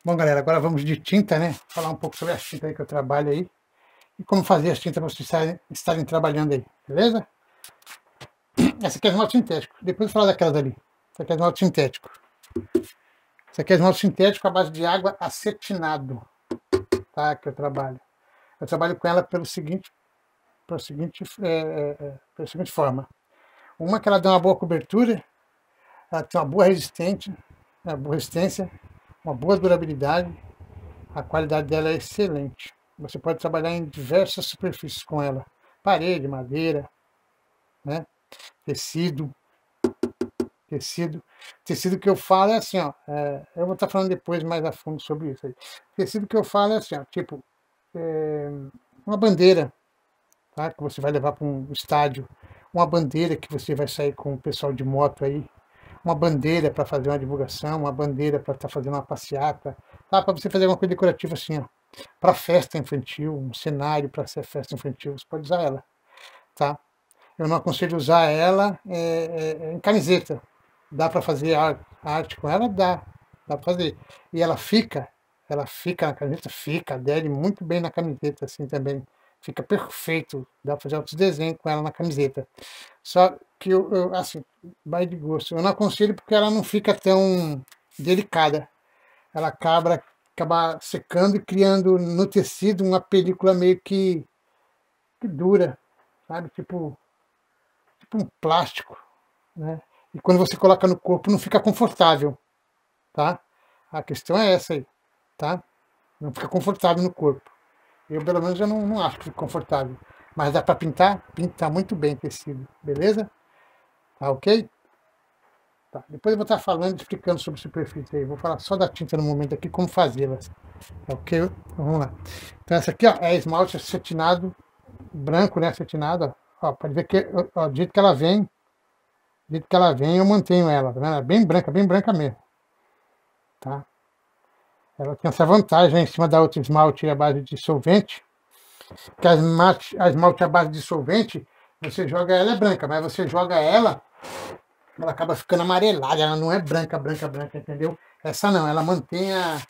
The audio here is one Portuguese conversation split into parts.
Bom, galera, agora vamos de tinta, né? Falar um pouco sobre as tintas aí que eu trabalho aí e como fazer as tintas para vocês estarem trabalhando aí, beleza? Essa aqui é esmalte sintético. Depois eu vou falar daquelas ali. Essa aqui é esmalte sintético. Essa aqui é esmalte sintético à base de água acetinado, tá? Que eu trabalho. Eu trabalho com ela pela seguinte forma. Uma que ela dá uma boa cobertura, ela tem uma boa resistência, uma boa durabilidade, a qualidade dela é excelente. Você pode trabalhar em diversas superfícies com ela. Parede, madeira, né? Tecido que eu falo é assim, ó. Eu vou estar falando depois mais a fundo sobre isso aí. Tecido que eu falo é assim, ó, tipo uma bandeira, tá? Que você vai levar para um estádio, uma bandeira que você vai sair com o pessoal de moto aí, uma bandeira para fazer uma divulgação, uma bandeira para estar fazendo uma passeata, tá? Para você fazer alguma coisa decorativa assim, ó, para festa infantil, um cenário para ser festa infantil, você pode usar ela, tá? Eu não aconselho usar ela em camiseta. Dá para fazer arte com ela? Dá para fazer. E ela fica na camiseta, adere muito bem na camiseta, assim também. Fica perfeito, dá para fazer outros desenhos com ela na camiseta. Só que, assim, vai de gosto. Eu não aconselho porque ela não fica tão delicada. Ela acaba secando e criando no tecido uma película meio que dura, sabe? Tipo um plástico, né? E quando você coloca no corpo não fica confortável, tá? A questão é essa aí, tá? Não fica confortável no corpo. Eu, pelo menos, eu não acho que fica confortável. Mas dá para pintar muito bem tecido, beleza? Tá ok? Tá. Depois eu vou estar falando, explicando sobre superfície aí. Vou falar só da tinta no momento aqui, como fazê-las. Tá ok? Então, vamos lá. Então essa aqui, ó, é esmalte acetinado, branco, né? Acetinado, ó. Pode ver que, ó, do jeito que ela vem, eu mantenho ela, tá vendo? É bem branca mesmo, tá? Ela tem essa vantagem, né, em cima da outra esmalte à base de solvente, que a esmalte à base de solvente, você joga ela é branca, mas você joga ela acaba ficando amarelada, ela não é branca, entendeu? Essa não, ela mantém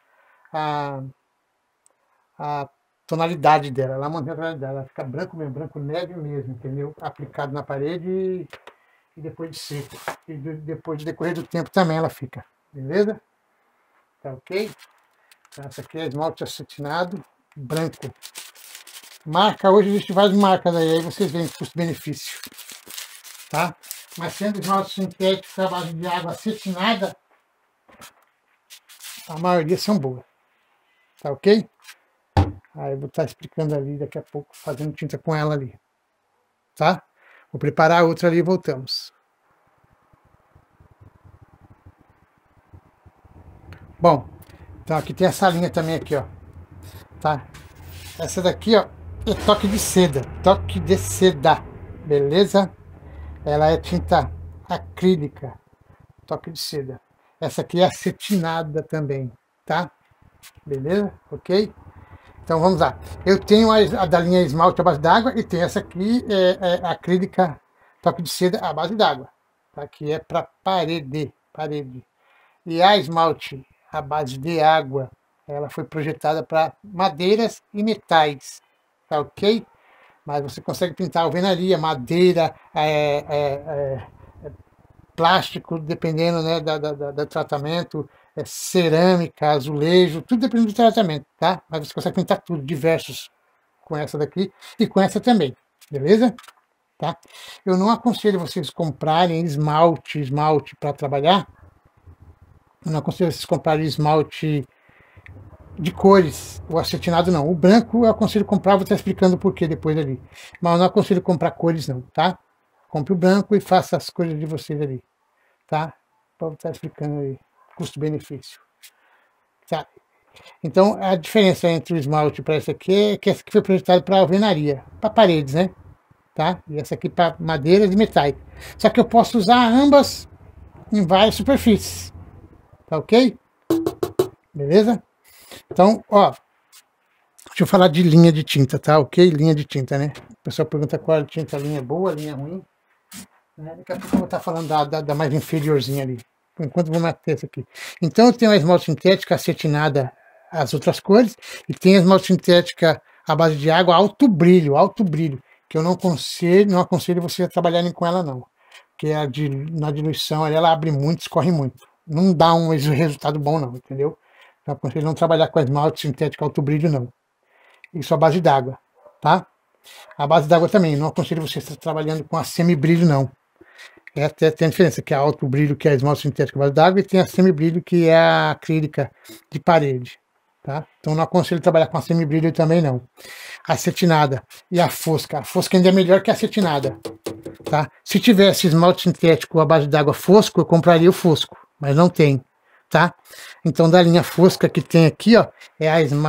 a tonalidade dela, ela fica branco mesmo, branco neve mesmo, entendeu? Aplicado na parede e depois de seco. E depois de decorrer do tempo também ela fica, beleza? Tá ok? Então, essa aqui é esmalte acetinado, branco. Marca, hoje existe várias marcas aí vocês veem custo-benefício, tá? Mas sendo esmalte sintético à base de água acetinada, a maioria são boas, tá ok? Aí eu vou estar explicando ali daqui a pouco, fazendo tinta com ela ali, tá? Vou preparar a outra ali e voltamos. Bom, então aqui tem essa linha também aqui, ó, tá? Essa daqui, ó, é toque de seda, beleza? Ela é tinta acrílica, toque de seda. Essa aqui é acetinada também, tá? Beleza? Ok? Então vamos lá. Eu tenho a da linha esmalte à base d'água e tem essa aqui, acrílica, toque de seda à base d'água, tá? Que é para parede. E a esmalte à base de água, ela foi projetada para madeiras e metais, tá ok? Mas você consegue pintar alvenaria, madeira, plástico, dependendo, né, do tratamento, cerâmica, azulejo, tudo depende do tratamento, tá? Mas você consegue pintar tudo, diversos, com essa daqui e com essa também, beleza? Tá? Eu não aconselho vocês comprarem esmalte para trabalhar. Eu não aconselho vocês comprarem esmalte de cores, o acetinado não. O branco eu aconselho comprar, vou estar explicando o porquê depois ali. Mas eu não aconselho comprar cores não, tá? Compre o branco e faça as coisas de vocês ali, tá? Vou estar explicando aí, custo-benefício. Tá? Então, a diferença entre o esmalte para esse aqui é que essa aqui foi projetada para alvenaria, para paredes, né? Tá? E essa aqui para madeiras e metais. Só que eu posso usar ambas em várias superfícies, tá ok? Beleza? Então, ó, deixa eu falar de linha de tinta, tá? Ok? Linha de tinta, né? O pessoal pergunta qual tinta, linha boa, linha ruim. Né? Daqui a pouco eu vou estar falando da mais inferiorzinha ali. Por enquanto, vou manter essa aqui. Então, eu tenho a esmalte sintética acetinada as outras cores, e tem a esmalte sintética à base de água alto brilho, que eu não aconselho você a trabalharem com ela não, porque na diluição ela abre muito, escorre muito, não dá um resultado bom não, entendeu? Então, eu aconselho não trabalhar com a esmalte sintética alto brilho não, isso à base d'água, tá? A base d'água também, não aconselho você estar trabalhando com a semi-brilho não. Até tem a diferença, que é alto brilho, que é a esmalte sintética à base d'água, e tem a semi-brilho, que é a acrílica de parede. Tá? Então não aconselho trabalhar com a semi-brilho também não. A acetinada e a fosca ainda é melhor que a acetinada. Tá? Se tivesse esmalte sintético à base d'água fosco, eu compraria o fosco, mas não tem. Tá? Então da linha fosca que tem aqui, ó, é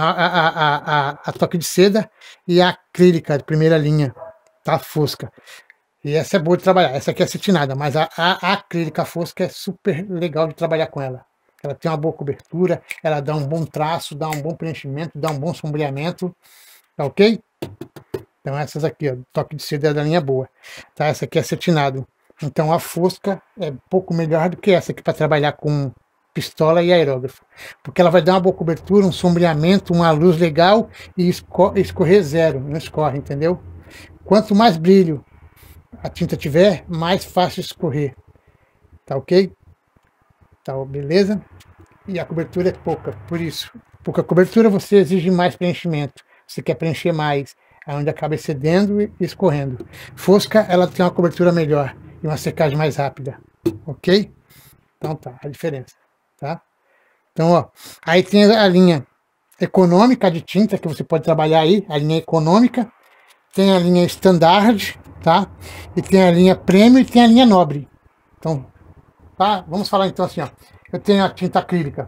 a toque de seda e a acrílica de primeira linha, tá? Fosca. E essa é boa de trabalhar, essa aqui é acetinada, mas a acrílica fosca é super legal de trabalhar com ela. Ela tem uma boa cobertura, ela dá um bom traço, dá um bom preenchimento, dá um bom sombreamento, tá ok? Então essas aqui, ó, toque de seda da linha boa, tá? Essa aqui é acetinado. Então a fosca é um pouco melhor do que essa aqui para trabalhar com pistola e aerógrafo, porque ela vai dar uma boa cobertura, um sombreamento, uma luz legal e escorrer zero, não escorre, entendeu? Quanto mais brilho a tinta tiver, mais fácil escorrer, tá ok? Tá, beleza? E a cobertura é pouca, por isso. Pouca cobertura você exige mais preenchimento, você quer preencher mais, é onde acaba excedendo e escorrendo. Fosca, ela tem uma cobertura melhor e uma secagem mais rápida, ok? Então tá, a diferença, tá? Então, ó, aí tem a linha econômica de tinta, que você pode trabalhar aí, a linha econômica, tem a linha standard, tá? E tem a linha premium e tem a linha nobre. Então, tá? Vamos falar então assim, ó. Eu tenho a tinta acrílica,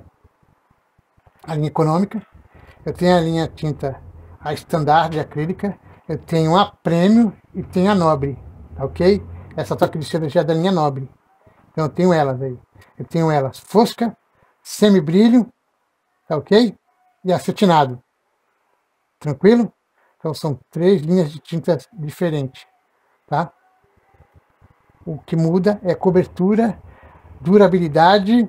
a linha econômica. Eu tenho a linha tinta, a standard acrílica. Eu tenho a premium e tenho a nobre, tá ok? Essa toque de seda já é da linha nobre. Então eu tenho elas aí. Eu tenho elas fosca, semi-brilho, tá ok? E acetinado. Tranquilo? Então são 3 linhas de tintas diferentes, tá? O que muda é cobertura, durabilidade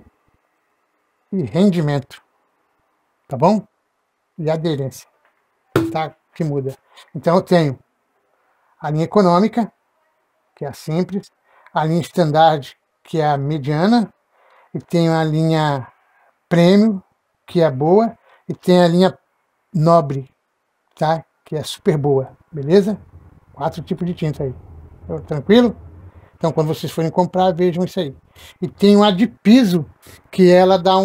e rendimento, tá bom? E aderência, tá? Que muda. Então eu tenho a linha econômica, que é a simples, a linha standard, que é a mediana, e tenho a linha premium, que é boa, e tem a linha nobre, tá? Que é super boa, beleza? 4 tipos de tinta aí. Tranquilo? Então, quando vocês forem comprar, vejam isso aí. E tem uma de piso, que ela dá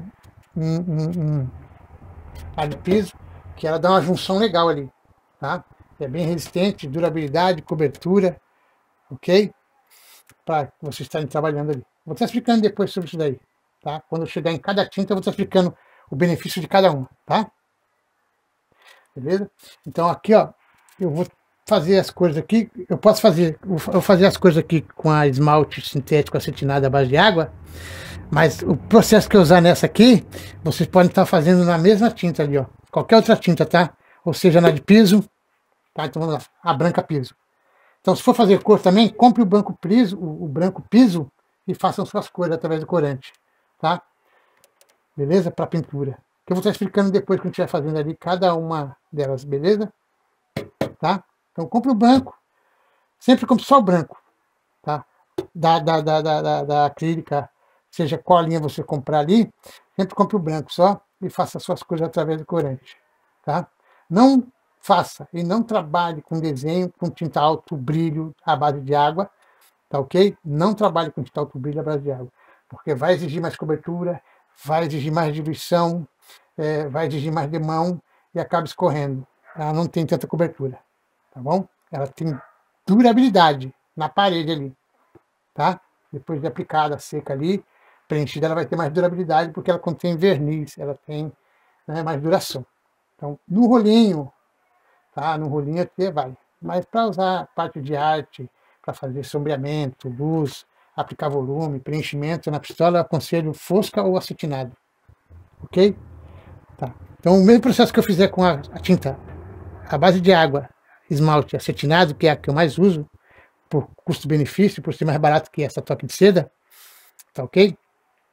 a de piso, que ela dá uma junção legal ali, tá? É bem resistente, durabilidade, cobertura, ok? Para vocês estarem trabalhando ali. Vou estar explicando depois sobre isso daí, tá? Quando eu chegar em cada tinta, eu vou estar explicando o benefício de cada uma, tá? Beleza? Então aqui, ó, eu vou fazer as coisas aqui, eu vou fazer as coisas aqui com a esmalte sintético acetinado à base de água, mas o processo que eu usar nessa aqui, vocês podem estar fazendo na mesma tinta ali, ó, qualquer outra tinta, tá? Ou seja, na de piso, tá? Então vamos lá, a branca piso. Então se for fazer cor também, compre o branco piso, o branco piso e façam suas cores através do corante, tá? Beleza? Para pintura. Que eu vou estar explicando depois que a gente estiver fazendo ali cada uma delas, beleza? Tá? Então compre o branco. Sempre compre só o branco, tá? Da acrílica, seja qual linha você comprar ali, sempre compre o branco só e faça suas coisas através do corante, tá? Não faça e não trabalhe com desenho com tinta alto brilho à base de água, tá ok? Não trabalhe com tinta alto brilho à base de água, porque vai exigir mais cobertura, vai exigir mais diluição, vai exigir mais demão e acaba escorrendo. Ela não tem tanta cobertura, tá bom? Ela tem durabilidade na parede ali, tá? Depois de aplicada, seca ali, preenchida, ela vai ter mais durabilidade porque ela contém verniz, ela tem, né, mais duração. Então, no rolinho, tá? No rolinho até vai. Mas para usar parte de arte, para fazer sombreamento, luz, aplicar volume, preenchimento na pistola, eu aconselho fosca ou acetinado, ok? Tá. Então, o mesmo processo que eu fizer com a tinta, a base de água, esmalte acetinado, que é a que eu mais uso, por custo-benefício, por ser mais barato que essa toque de seda, tá ok?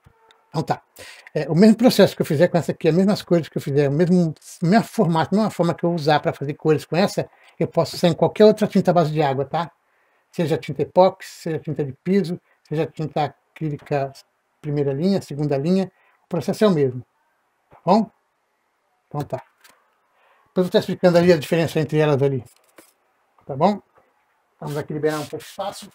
Então tá. O mesmo processo que eu fizer com essa aqui, as mesmas cores que eu fizer, o mesmo formato, a mesma forma que eu usar para fazer cores com essa, eu posso usar em qualquer outra tinta à base de água, tá? Seja tinta epóxi, seja tinta de piso, seja tinta acrílica primeira linha, segunda linha, o processo é o mesmo, tá bom? Então tá. Depois eu vou estar explicando ali a diferença entre elas ali, tá bom? Vamos aqui liberar um pouco de espaço.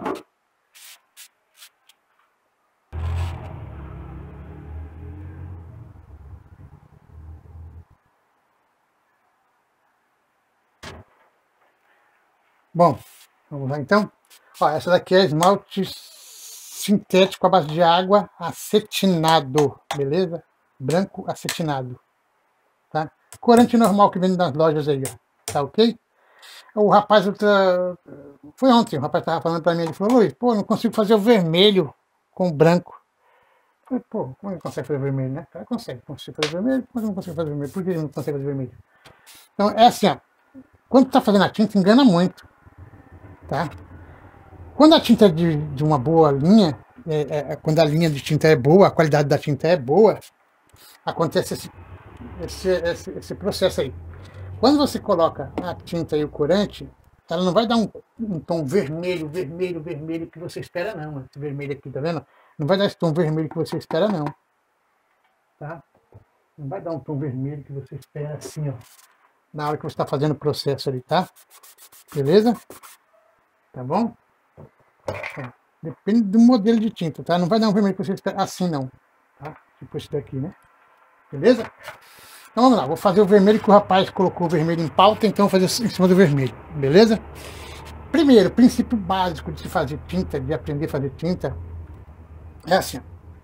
Bom, vamos lá então. Ó, essa daqui é esmalte sintético à base de água acetinado, beleza? Branco acetinado, tá? Corante normal que vende nas lojas aí, ó, tá ok? O rapaz, foi ontem, o rapaz estava falando para mim, ele falou, Luiz, pô, não consigo fazer o vermelho com o branco. Eu falei, pô, como ele consegue fazer vermelho, né? O cara consegue fazer vermelho, mas não consegue fazer vermelho. Por que ele não consegue fazer vermelho? Então, é assim, ó, quando tá fazendo a tinta, engana muito, tá? Quando a tinta é de uma boa linha, quando a linha de tinta é boa, a qualidade da tinta é boa, acontece esse processo aí. Quando você coloca a tinta e o corante, ela não vai dar um tom vermelho, vermelho, vermelho que você espera não. Esse vermelho aqui, tá vendo? Não vai dar esse tom vermelho que você espera não. Tá? Não vai dar um tom vermelho que você espera assim, ó. Na hora que você está fazendo o processo ali, tá? Beleza? Tá bom? Depende do modelo de tinta, tá? Não vai dar um vermelho que você espera assim não. Tá? Tipo esse daqui, né? Beleza? Então vamos lá, vou fazer o vermelho que o rapaz colocou o vermelho em pauta, então vou fazer em cima do vermelho, beleza? Primeiro, princípio básico de se fazer tinta, de aprender a fazer tinta, é assim.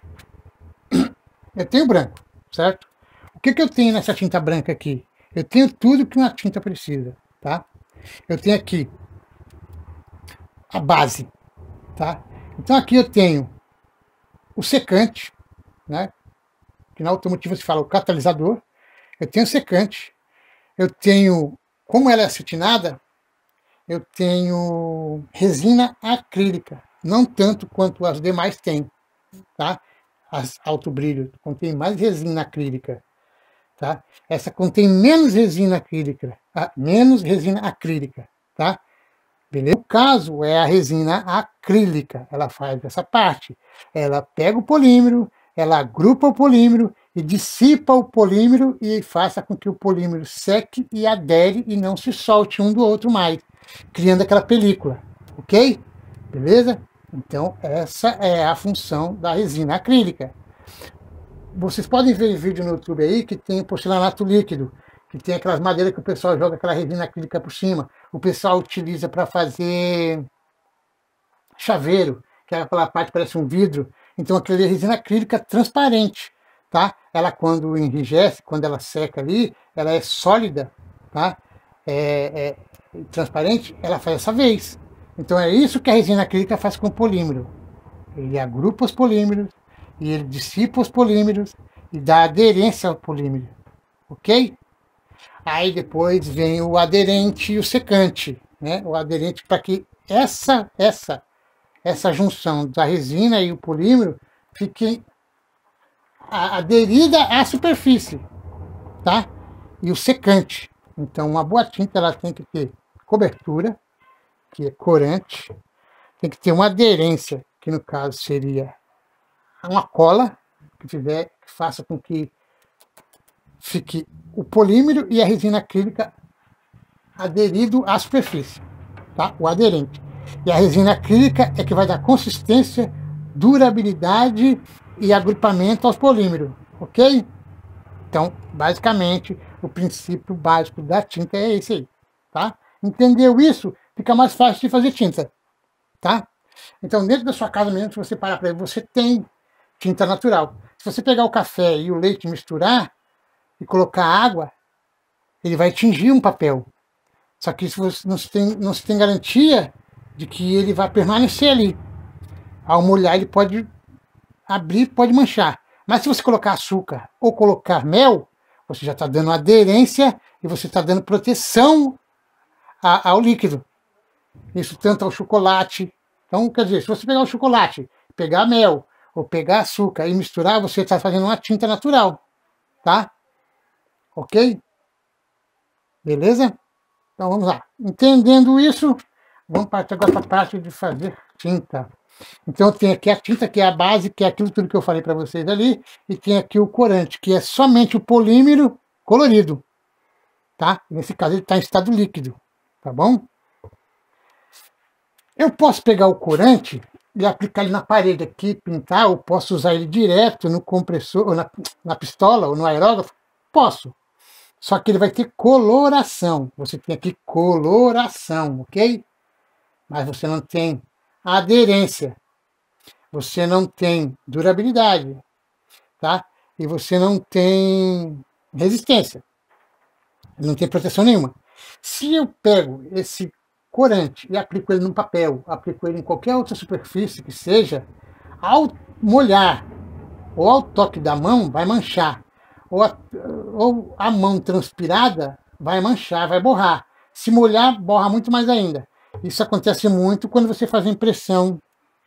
Eu tenho branco, certo? O que eu tenho nessa tinta branca aqui? Eu tenho tudo que uma tinta precisa, tá? Eu tenho aqui a base, tá? Então aqui eu tenho o secante, né? Que na automotiva se fala o catalisador. Eu tenho o secante. Eu tenho, como ela é acetinada, eu tenho resina acrílica, não tanto quanto as demais têm, tá? As alto brilho contém mais resina acrílica, tá? Essa contém menos resina acrílica, tá? Beleza? O caso é a resina acrílica, ela faz essa parte, ela pega o polímero, ela agrupa o polímero e dissipa o polímero e faça com que o polímero seque e adere e não se solte um do outro mais, criando aquela película, ok? Beleza? Então, essa é a função da resina acrílica. Vocês podem ver vídeo no YouTube aí que tem porcelanato líquido, que tem aquelas madeiras que o pessoal joga aquela resina acrílica por cima. O pessoal utiliza para fazer chaveiro, que é aquela parte que parece um vidro. Então, aquela resina acrílica transparente, tá? Ela, quando enrijece, quando ela seca ali, ela é sólida, tá? Transparente, ela faz essa vez. Então, é isso que a resina acrílica faz com o polímero. Ele agrupa os polímeros, e ele dissipa os polímeros, e dá aderência ao polímero, ok? Aí depois vem o aderente e o secante, né? O aderente para que essa junção da resina e o polímero fique aderida à superfície, tá? E o secante. Então, uma boa tinta ela tem que ter cobertura, que é corante, tem que ter uma aderência, que no caso seria uma cola que faça com que fique o polímero e a resina acrílica aderido à superfície, tá? O aderente. E a resina acrílica é que vai dar consistência, durabilidade e agrupamento aos polímeros, ok? Então, basicamente, o princípio básico da tinta é esse aí, tá? Entendeu isso? Fica mais fácil de fazer tinta, tá? Então, dentro da sua casa mesmo, se você parar para ver, você tem tinta natural. Se você pegar o café e o leite e misturar e colocar água, ele vai tingir um papel. Só que isso não se tem garantia de que ele vai permanecer ali. Ao molhar, ele pode abrir, pode manchar. Mas se você colocar açúcar ou colocar mel, você já está dando aderência e você está dando proteção ao líquido. Isso tanto ao chocolate. Então, quer dizer, se você pegar o chocolate, pegar mel, ou pegar açúcar e misturar, você está fazendo uma tinta natural, tá? Ok? Beleza? Então vamos lá. Entendendo isso, vamos partir agora para a parte de fazer tinta. Então tem aqui a tinta, que é a base, que é aquilo tudo que eu falei para vocês ali, e tem aqui o corante, que é somente o polímero colorido, tá? Nesse caso ele está em estado líquido, tá bom? Eu posso pegar o corante e aplicar ele na parede aqui, pintar, ou posso usar ele direto no compressor, ou na pistola, ou no aerógrafo? Posso. Só que ele vai ter coloração. Você tem aqui coloração, ok? Mas você não tem aderência. Você não tem durabilidade, tá? E você não tem resistência. Não tem proteção nenhuma. Se eu pego esse corante e aplico ele num papel, aplico ele em qualquer outra superfície que seja, ao molhar ou ao toque da mão, vai manchar. Ou a mão transpirada vai manchar, vai borrar. Se molhar, borra muito mais ainda. Isso acontece muito quando você faz a impressão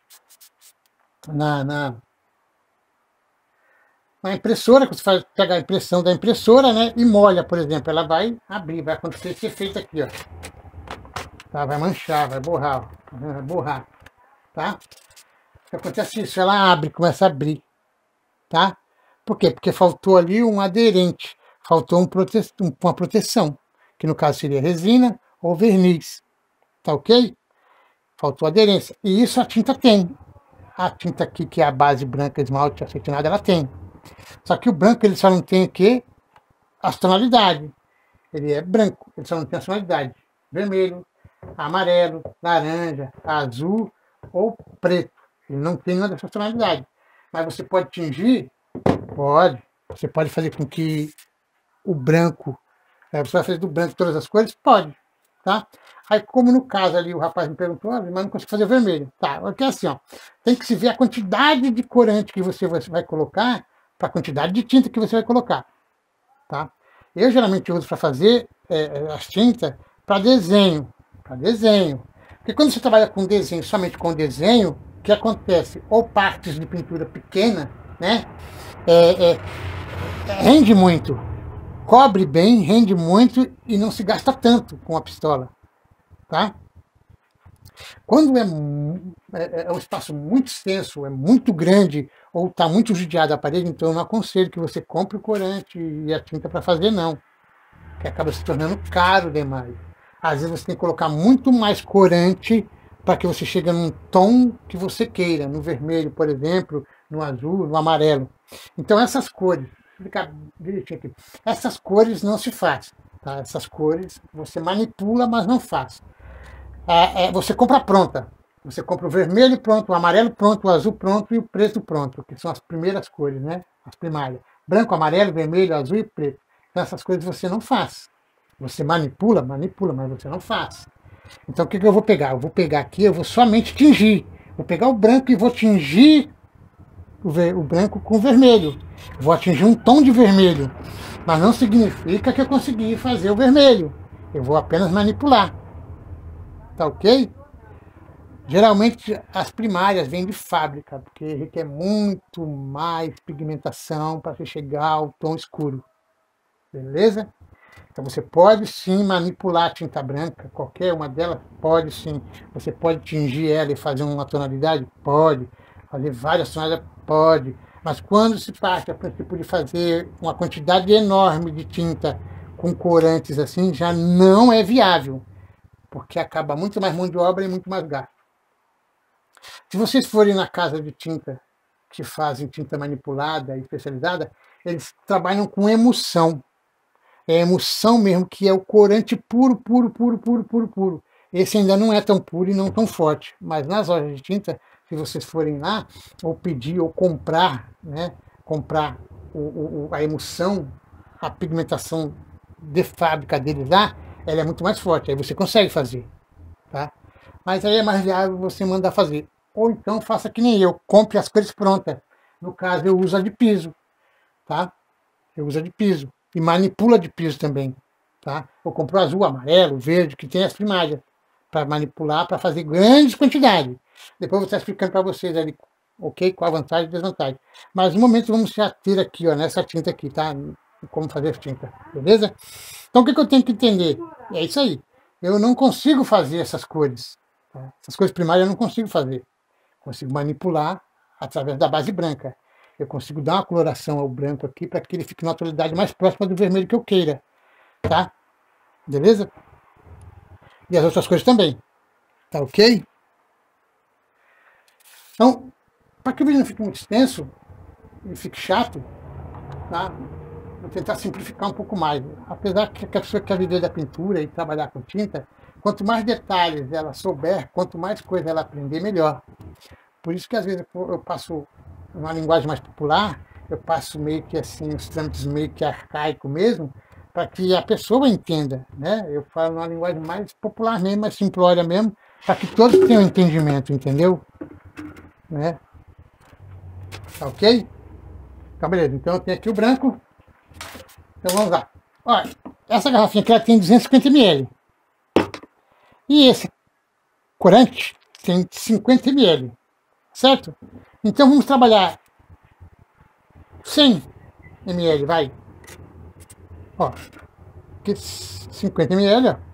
na impressora, que você faz, pega a impressão da impressora, né, e molha, por exemplo. Ela vai abrir, vai acontecer esse efeito aqui, ó. Tá, vai manchar, vai borrar, vai borrar, tá? Acontece isso, ela abre, começa a abrir, tá? Por quê? Porque faltou ali um aderente, faltou uma proteção, que no caso seria resina ou verniz, tá ok? Faltou aderência. E isso a tinta tem. A tinta aqui, que é a base branca, esmalte, acetinado, ela tem. Só que o branco, ele só não tem aqui as tonalidades. Ele é branco, ele só não tem a tonalidade. Vermelho, amarelo, laranja, azul ou preto. Ele não tem uma dessas tonalidades. Mas você pode tingir? Pode. Você pode fazer com que o branco, você vai fazer do branco todas as cores? Pode. Tá? Aí, como no caso ali, o rapaz me perguntou, mas não consigo fazer vermelho. Tá, porque assim, ó, tem que se ver a quantidade de corante que você vai colocar para a quantidade de tinta que você vai colocar. Tá? Eu geralmente uso para fazer as tintas para desenho. Para desenho. Porque quando você trabalha com desenho, somente com desenho, o que acontece? Ou partes de pintura pequena, né? Rende muito. Cobre bem, rende muito e não se gasta tanto com a pistola. Tá? Quando é um espaço muito extenso, é muito grande, ou está muito judiada a parede, então eu não aconselho que você compre o corante e a tinta para fazer, não. Que acaba se tornando caro demais. Às vezes você tem que colocar muito mais corante para que você chegue num tom que você queira, no vermelho, por exemplo, no azul, no amarelo. Então essas cores, vou explicar direitinho aqui, essas cores não se faz. Tá? Essas cores você manipula, mas não faz. Você compra pronta. Você compra o vermelho pronto, o amarelo pronto, o azul pronto e o preto pronto, que são as primeiras cores, né? As primárias. Branco, amarelo, vermelho, azul e preto. Então essas coisas você não faz. Você manipula, mas você não faz. Então o que eu vou pegar? Eu vou pegar aqui, eu vou somente tingir. Vou pegar o branco e vou tingir o branco com o vermelho. Vou atingir um tom de vermelho. Mas não significa que eu consegui fazer o vermelho. Eu vou apenas manipular. Tá ok? Geralmente as primárias vêm de fábrica, porque requer muito mais pigmentação para chegar ao tom escuro. Beleza? Então você pode sim manipular a tinta branca, qualquer uma delas pode sim. Você pode tingir ela e fazer uma tonalidade? Pode. Fazer várias tonalidades? Pode. Mas quando se parte a princípio de fazer uma quantidade enorme de tinta com corantes assim, já não é viável. Porque acaba muito mais mão de obra e muito mais gasto. Se vocês forem na casa de tinta, que fazem tinta manipulada e especializada, eles trabalham com emulsão. É emulsão mesmo, que é o corante puro, puro, puro, puro, puro, puro. Esse ainda não é tão puro e não tão forte. Mas nas lojas de tinta, se vocês forem lá, ou pedir, ou comprar, né? Comprar a emulsão, a pigmentação de fábrica deles lá, ela é muito mais forte, aí você consegue fazer, tá? Mas aí é mais viável você mandar fazer. Ou então faça que nem eu, compre as cores prontas. No caso, eu uso a de piso, tá? Eu uso a de piso. E manipula de piso também, tá? Eu compro azul, amarelo, verde, que tem as primárias, para manipular, para fazer grandes quantidades. Depois eu vou estar explicando para vocês ali ok? Qual a vantagem e desvantagem. Mas no momento vamos já ter aqui, ó, nessa tinta aqui, tá? Como fazer tinta, beleza? Então o que eu tenho que entender? É isso aí. Eu não consigo fazer essas cores. Tá? Essas cores primárias eu não consigo fazer. Consigo manipular através da base branca. Eu consigo dar uma coloração ao branco aqui para que ele fique numa tonalidade mais próxima do vermelho que eu queira, tá? Beleza? E as outras cores também, tá ok? Então, para que o vídeo não fique muito extenso e fique chato, tá? Vou tentar simplificar um pouco mais. Apesar que a pessoa quer viver da pintura e trabalhar com tinta, quanto mais detalhes ela souber, quanto mais coisa ela aprender, melhor. Por isso que às vezes eu passo uma linguagem mais popular, eu passo meio que assim, os trâmites meio que arcaico mesmo, para que a pessoa entenda, né? Eu falo uma linguagem mais popular mesmo, mais simplória mesmo, para que todos tenham entendimento, entendeu? Né? Tá ok? Então, beleza. Então eu tenho aqui o branco. Então vamos lá. Olha, essa garrafinha aqui ela tem 250 ml. E esse corante tem 50 ml. Certo? Então vamos trabalhar 100 ml, vai. Ó, aqui 50 ml, ó.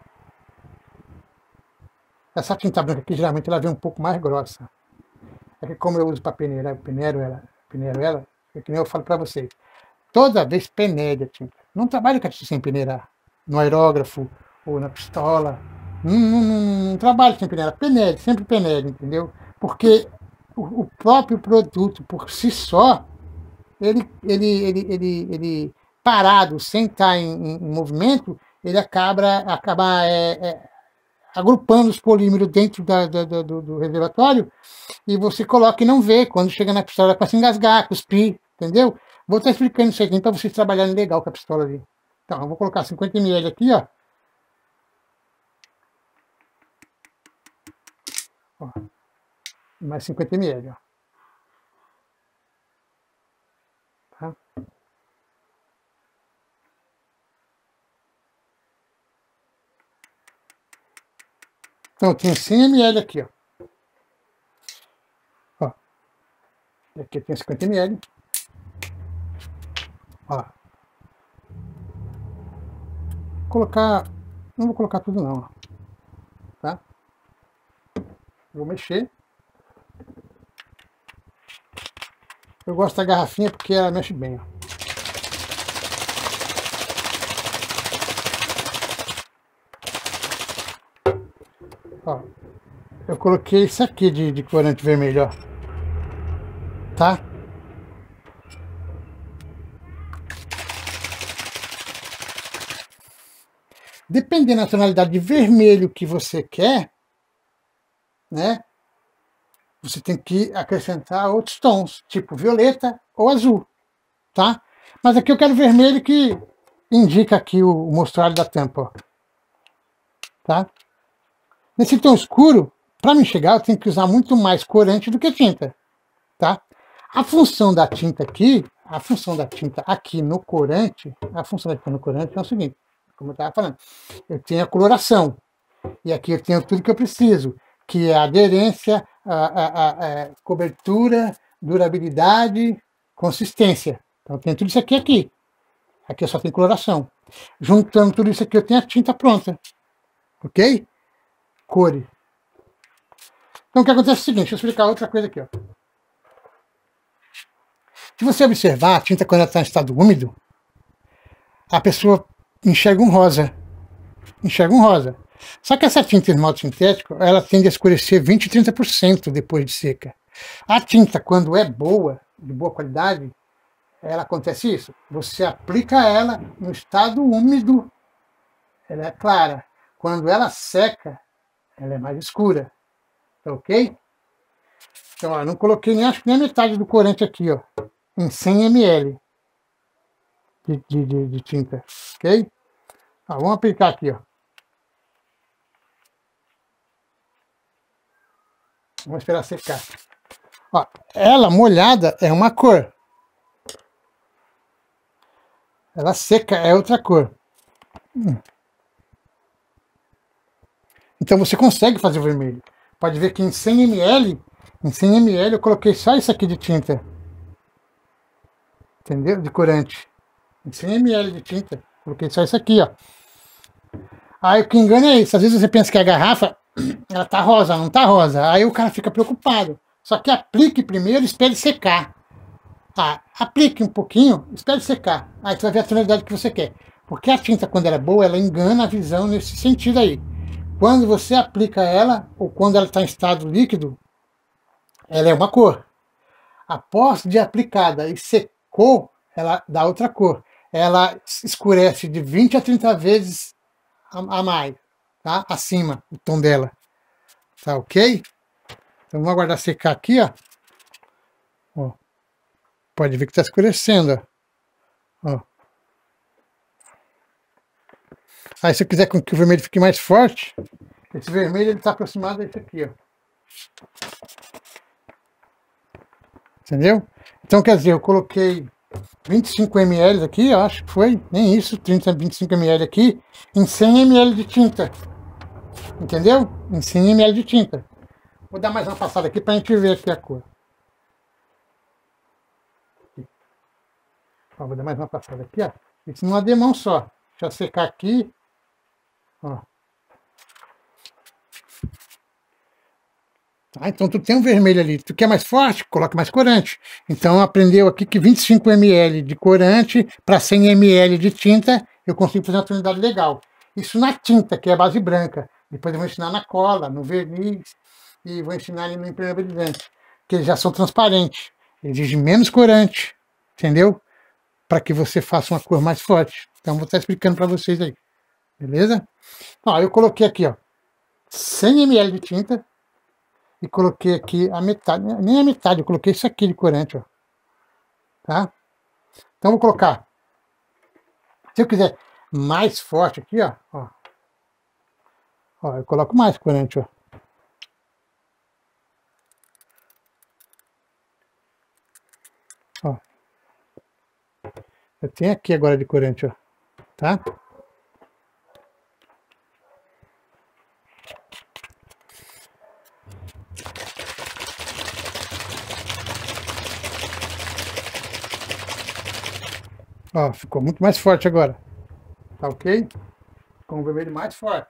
Essa tinta branca aqui geralmente ela vem um pouco mais grossa. É que como eu uso para peneiro ela, é que nem eu falo para vocês. Toda vez peneire a tinta. Não trabalhe com a tinta sem peneirar. No aerógrafo ou na pistola. Não trabalhe sem peneirar. Peneire, sempre peneire, entendeu? Porque o próprio produto, por si só, ele parado, sem estar em movimento, ele acaba agrupando os polímeros dentro do reservatório e você coloca e não vê. Quando chega na pistola, para se engasgar, cuspir, entendeu? Vou estar explicando isso aqui para vocês trabalharem legal com a pistola ali. Então, eu vou colocar 50 ml aqui, ó. Ó, mais 50 ml, ó. Tá? Então, eu tenho 100 ml aqui, ó. Ó. E aqui eu tenho 50 ml. Ó. Colocar... Não vou colocar tudo não, ó. Tá? Vou mexer. Eu gosto da garrafinha porque ela mexe bem, ó. Ó, eu coloquei isso aqui de corante vermelho, ó. Tá? Dependendo da tonalidade de vermelho que você quer, né? Você tem que acrescentar outros tons, tipo violeta ou azul, tá? Mas aqui eu quero vermelho que indica aqui o mostruário da tampa, ó. Tá? Nesse tom escuro, para me chegar, eu tenho que usar muito mais corante do que tinta, tá? A função da tinta aqui no corante, é o seguinte, como eu estava falando, eu tenho a coloração, e aqui eu tenho tudo que eu preciso, que é a aderência, a cobertura, durabilidade, consistência. Então eu tenho tudo isso aqui. Aqui eu só tenho coloração. Juntando tudo isso aqui, eu tenho a tinta pronta. Ok? Cores. Então o que acontece é o seguinte, deixa eu explicar outra coisa aqui, ó. Se você observar, a tinta quando ela está em estado úmido, a pessoa enxerga um rosa. Só que essa tinta em esmalte sintético, ela tende a escurecer 20 e 30% depois de seca. A tinta, quando é boa, de boa qualidade, ela acontece isso. Você aplica ela no estado úmido, ela é clara. Quando ela seca, ela é mais escura. Tá ok? Então, ó, não coloquei nem, acho que nem a metade do corante aqui, ó. Em 100 ml de tinta. Ok? Ó, vamos aplicar aqui, ó. Vamos esperar secar. Ó, ela molhada é uma cor. Ela seca é outra cor. Então você consegue fazer o vermelho. Pode ver que em 100 ml Em 100 ml eu coloquei só isso aqui de tinta. Entendeu? De corante. Em 100 ml de tinta. Coloquei só isso aqui, ó. Aí o que engana é isso. Às vezes você pensa que a garrafa, ela tá rosa, não tá rosa. Aí o cara fica preocupado. Só que aplique primeiro e espere secar. Tá? Aplique um pouquinho, espere secar. Aí você vai ver a tonalidade que você quer. Porque a tinta, quando ela é boa, ela engana a visão nesse sentido aí. Quando você aplica ela, ou quando ela está em estado líquido, ela é uma cor. Após de aplicada e secou, ela dá outra cor. Ela escurece de 20 a 30 vezes a mais, tá? Acima o tom dela. Tá ok? Então vamos aguardar secar aqui, ó. Ó. Pode ver que está escurecendo, ó. Aí se eu quiser que o vermelho fique mais forte, esse vermelho ele está aproximado desse aqui, ó. Entendeu? Então quer dizer, eu coloquei 25 ml aqui, eu acho que foi, nem isso, 25 ml aqui, em 100 ml de tinta. Entendeu? Em 100 ml de tinta. Vou dar mais uma passada aqui para a gente ver aqui a cor. Ó, vou dar mais uma passada aqui, ó. Isso numa demão só. Deixa eu secar aqui. Ó. Tá, então tu tem um vermelho ali. Tu quer mais forte? Coloca mais corante. Então aprendeu aqui que 25 ml de corante para 100 ml de tinta eu consigo fazer uma tonalidade legal. Isso na tinta, que é a base branca. Depois eu vou ensinar na cola, no verniz e vou ensinar ali no impermeabilizante, que eles já são transparentes. Exige menos corante, entendeu? Para que você faça uma cor mais forte. Então vou estar explicando para vocês aí. Beleza? Ó, eu coloquei aqui, ó, 100 ml de tinta e coloquei aqui a metade, nem a metade, eu coloquei isso aqui de corante, ó. Tá? Então vou colocar, se eu quiser mais forte aqui, ó, ó, eu coloco mais corante, ó. Ó. Eu tenho aqui agora de corante, ó. Tá? Ó, ficou muito mais forte agora. Tá ok? Com o vermelho mais forte.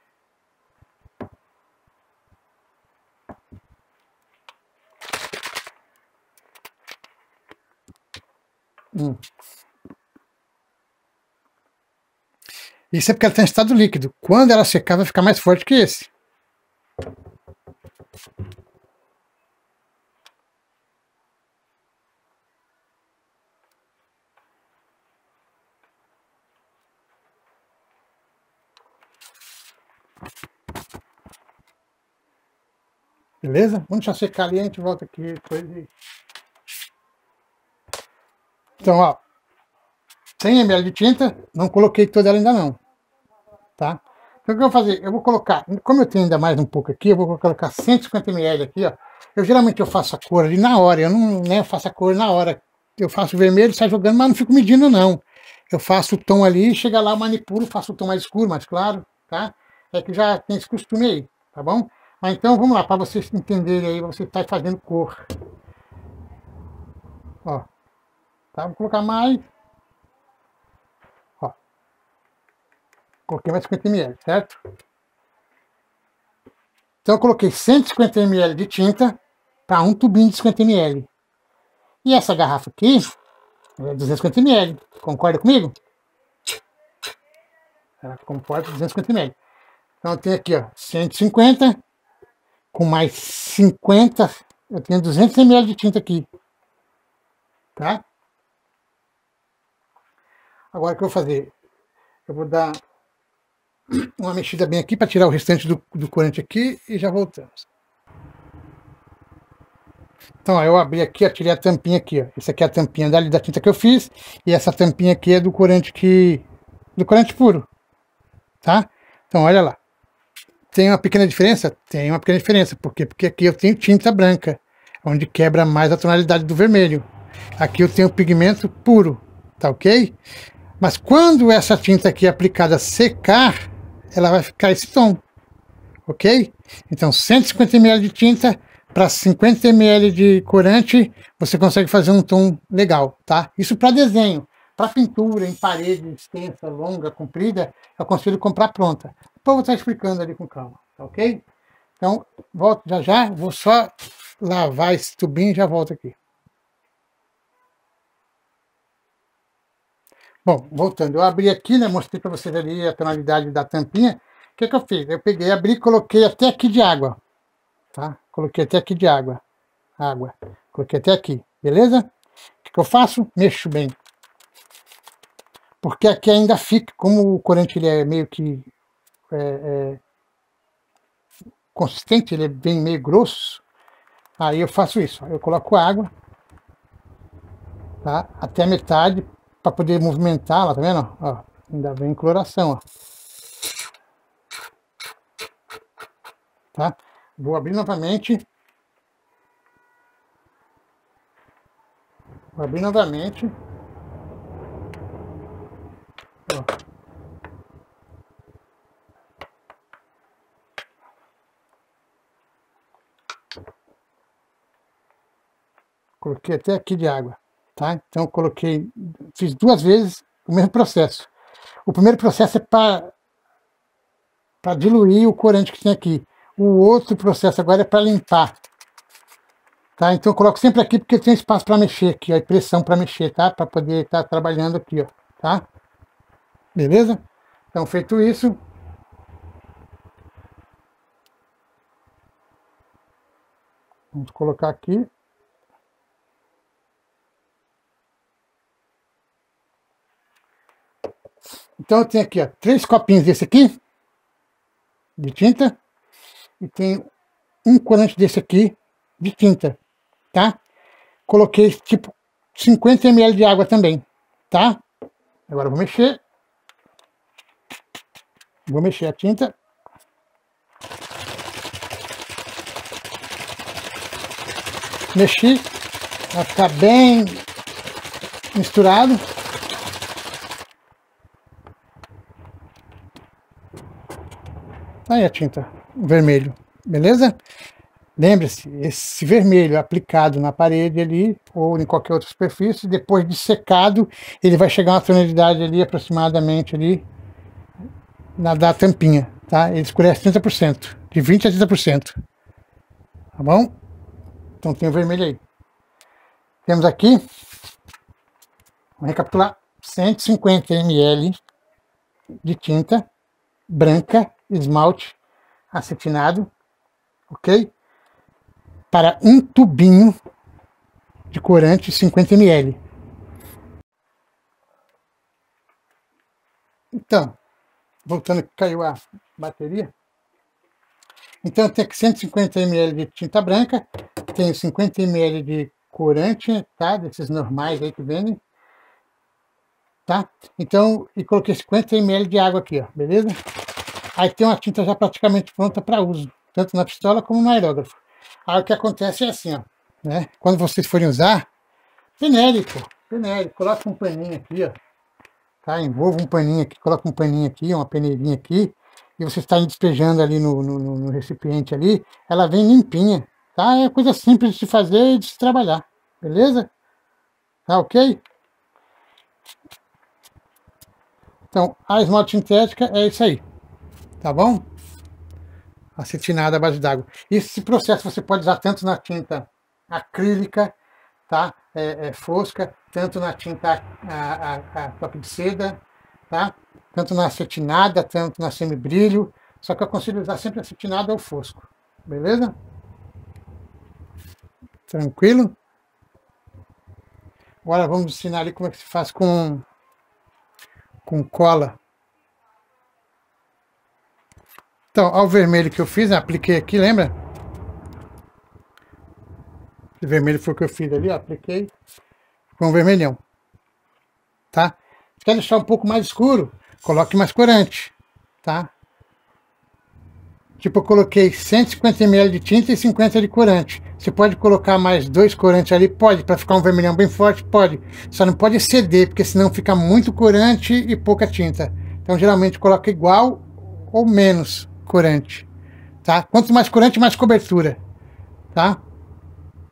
Isso é porque ela está em estado líquido. Quando ela secar, vai ficar mais forte que esse. Beleza? Vamos deixar secar ali e a gente volta aqui depois. Então, ó, 100 ml de tinta, não coloquei toda ela ainda não, tá? Então o que eu vou fazer? Eu vou colocar, como eu tenho ainda mais um pouco aqui, eu vou colocar 150 ml aqui, ó. Geralmente eu faço a cor ali na hora, eu não, né, faço a cor na hora. Eu faço o vermelho, sai jogando, mas não fico medindo não. Eu faço o tom ali, chega lá, eu manipulo, faço o tom mais escuro, mais claro, tá? É que já tem esse costume aí, tá bom? Mas então vamos lá, para vocês entenderem aí, você está fazendo cor. Ó, tá? Vou colocar mais. Ó, coloquei mais 50 ml, certo? Então eu coloquei 150 ml de tinta para um tubinho de 50 ml. E essa garrafa aqui é 250 ml. Concorda comigo? Ela comporta 250 ml. Então eu tenho aqui, ó, 150 com mais 50, eu tenho 200 ml de tinta aqui. Tá? Agora o que eu vou fazer? Eu vou dar uma mexida bem aqui para tirar o restante do corante aqui e já voltamos. Então, ó, eu abri aqui, ó, tirei a tampinha aqui, ó. Essa aqui é a tampinha da tinta que eu fiz e essa tampinha aqui é do corante puro, tá? Então, olha lá. Tem uma pequena diferença? Tem uma pequena diferença. Por quê? Porque aqui eu tenho tinta branca, onde quebra mais a tonalidade do vermelho. Aqui eu tenho pigmento puro, tá ok? Mas quando essa tinta aqui aplicada secar, ela vai ficar esse tom, ok? Então 150 ml de tinta para 50 ml de corante, você consegue fazer um tom legal, tá? Isso para desenho. Para pintura em parede extensa, longa, comprida, eu aconselho comprar pronta. Depois eu vou estar explicando ali com calma, tá ok? Então, volto já já, vou só lavar esse tubinho e já volto aqui. Bom, voltando, eu abri aqui, né, mostrei para vocês ali a tonalidade da tampinha. O que eu fiz? Eu peguei, abri e coloquei até aqui de água, tá? Coloquei até aqui de água, coloquei até aqui, beleza? O que eu faço? Mexo bem. Porque aqui ainda fica, como o corante ele é meio que consistente, ele é bem meio grosso, aí eu faço isso, eu coloco água, tá? Até a metade, para poder movimentar, tá vendo? Ó, ainda vem coloração, ó. Tá? Vou abrir novamente. Vou abrir novamente. Ó. Coloquei até aqui de água, tá? Então eu coloquei, fiz 2 vezes o mesmo processo. O primeiro processo é para diluir o corante que tem aqui. O outro processo agora é para limpar. Tá? Então eu coloco sempre aqui porque tem espaço para mexer aqui, ó, pressão para mexer, tá? Para poder estar trabalhando aqui, ó, tá? Beleza? Então feito isso, vamos colocar aqui. Então eu tenho aqui, ó, 3 copinhos desse aqui de tinta e tenho um corante desse aqui de tinta, tá? Coloquei tipo 50 ml de água também, tá? Agora eu vou mexer. Vou mexer a tinta. Mexi, vai ficar bem misturado. Aí a tinta, vermelho, beleza? Lembre-se, esse vermelho aplicado na parede ali, ou em qualquer outra superfície, depois de secado, ele vai chegar a uma tonalidade ali, aproximadamente ali, da tampinha, tá? Ele escurece 30%, de 20% a 30%, tá bom? Então tem o vermelho aí. Temos aqui, vamos recapitular, 150 ml de tinta branca, esmalte acetinado, ok? Para um tubinho de corante 50 ml. Então, voltando que caiu a bateria. Então eu tenho aqui 150 ml de tinta branca, tenho 50 ml de corante, tá? Desses normais aí que vendem, tá? Então, e coloquei 50 ml de água aqui, ó, beleza? Aí tem uma tinta já praticamente pronta para uso, tanto na pistola como no aerógrafo. Aí o que acontece é assim, ó, né? Quando vocês forem usar, peneire, coloca um paninho aqui, ó, tá? Envolva um paninho aqui, coloca um paninho aqui, uma peneirinha aqui, e você está despejando ali no recipiente ali, ela vem limpinha, tá? É coisa simples de se fazer e de se trabalhar, beleza? Tá ok? Então, a esmalte sintética é isso aí, tá bom? Acetinada à base d'água. Esse processo você pode usar tanto na tinta acrílica, tá? Fosca, tanto na tinta a toque de seda, tá? Tanto na acetinada, tanto na semibrilho. Só que eu aconselho usar sempre acetinada ou fosco, beleza? Tranquilo? Agora vamos ensinar ali como é que se faz com cola. Então, ao vermelho que eu fiz, apliquei aqui, lembra? O vermelho foi o que eu fiz ali, ó, apliquei com vermelhão, tá? Se quer deixar um pouco mais escuro, coloque mais corante, tá? Tipo, eu coloquei 150 ml de tinta e 50 de corante. Você pode colocar mais 2 corantes ali? Pode, para ficar um vermelhão bem forte? Pode. Só não pode exceder, porque senão fica muito corante e pouca tinta. Então, geralmente, coloca igual ou menos corante, tá? Quanto mais corante, mais cobertura, tá?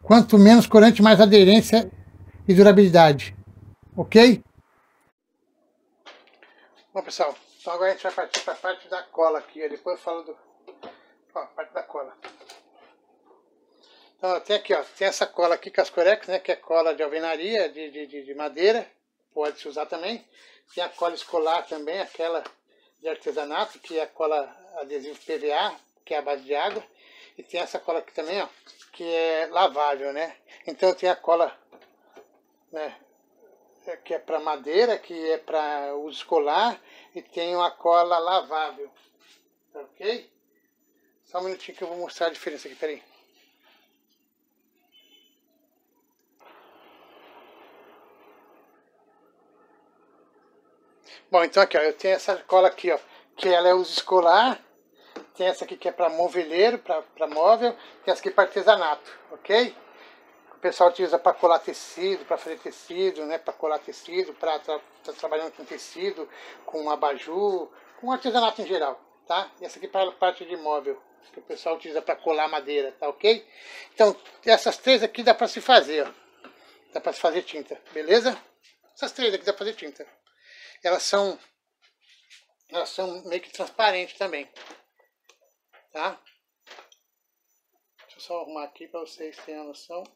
Quanto menos corante, mais aderência e durabilidade. Ok? Bom, pessoal, então agora a gente vai partir para a parte da cola aqui. Depois eu falo do... Ó, a parte da cola. Então, tem aqui, ó, tem essa cola aqui, Cascorex, né, que é cola de alvenaria, de madeira, pode se usar também. Tem a cola escolar também, aquela de artesanato, que é a cola adesivo PVA, que é a base de água. E tem essa cola aqui também, ó, que é lavável, né. Então tem a cola, né, que é para madeira, que é para uso escolar, e tem uma cola lavável, ok? Só um minutinho que eu vou mostrar a diferença aqui, peraí. Bom, então aqui, ó, eu tenho essa cola aqui, ó, que ela é uso escolar, tem essa aqui que é para moveleiro, para móvel, tem essa aqui para artesanato, ok? O pessoal utiliza para colar tecido, para fazer tecido, né, para colar tecido, para trabalhando com tecido, com abajur, com artesanato em geral, tá? E essa aqui para a parte de móvel, que o pessoal utiliza para colar madeira, tá ok? Então, essas três aqui dá para se fazer, ó. Dá para se fazer tinta, beleza? Essas três aqui dá para fazer tinta. Elas são meio que transparentes também, tá? Deixa eu só arrumar aqui para vocês terem a noção.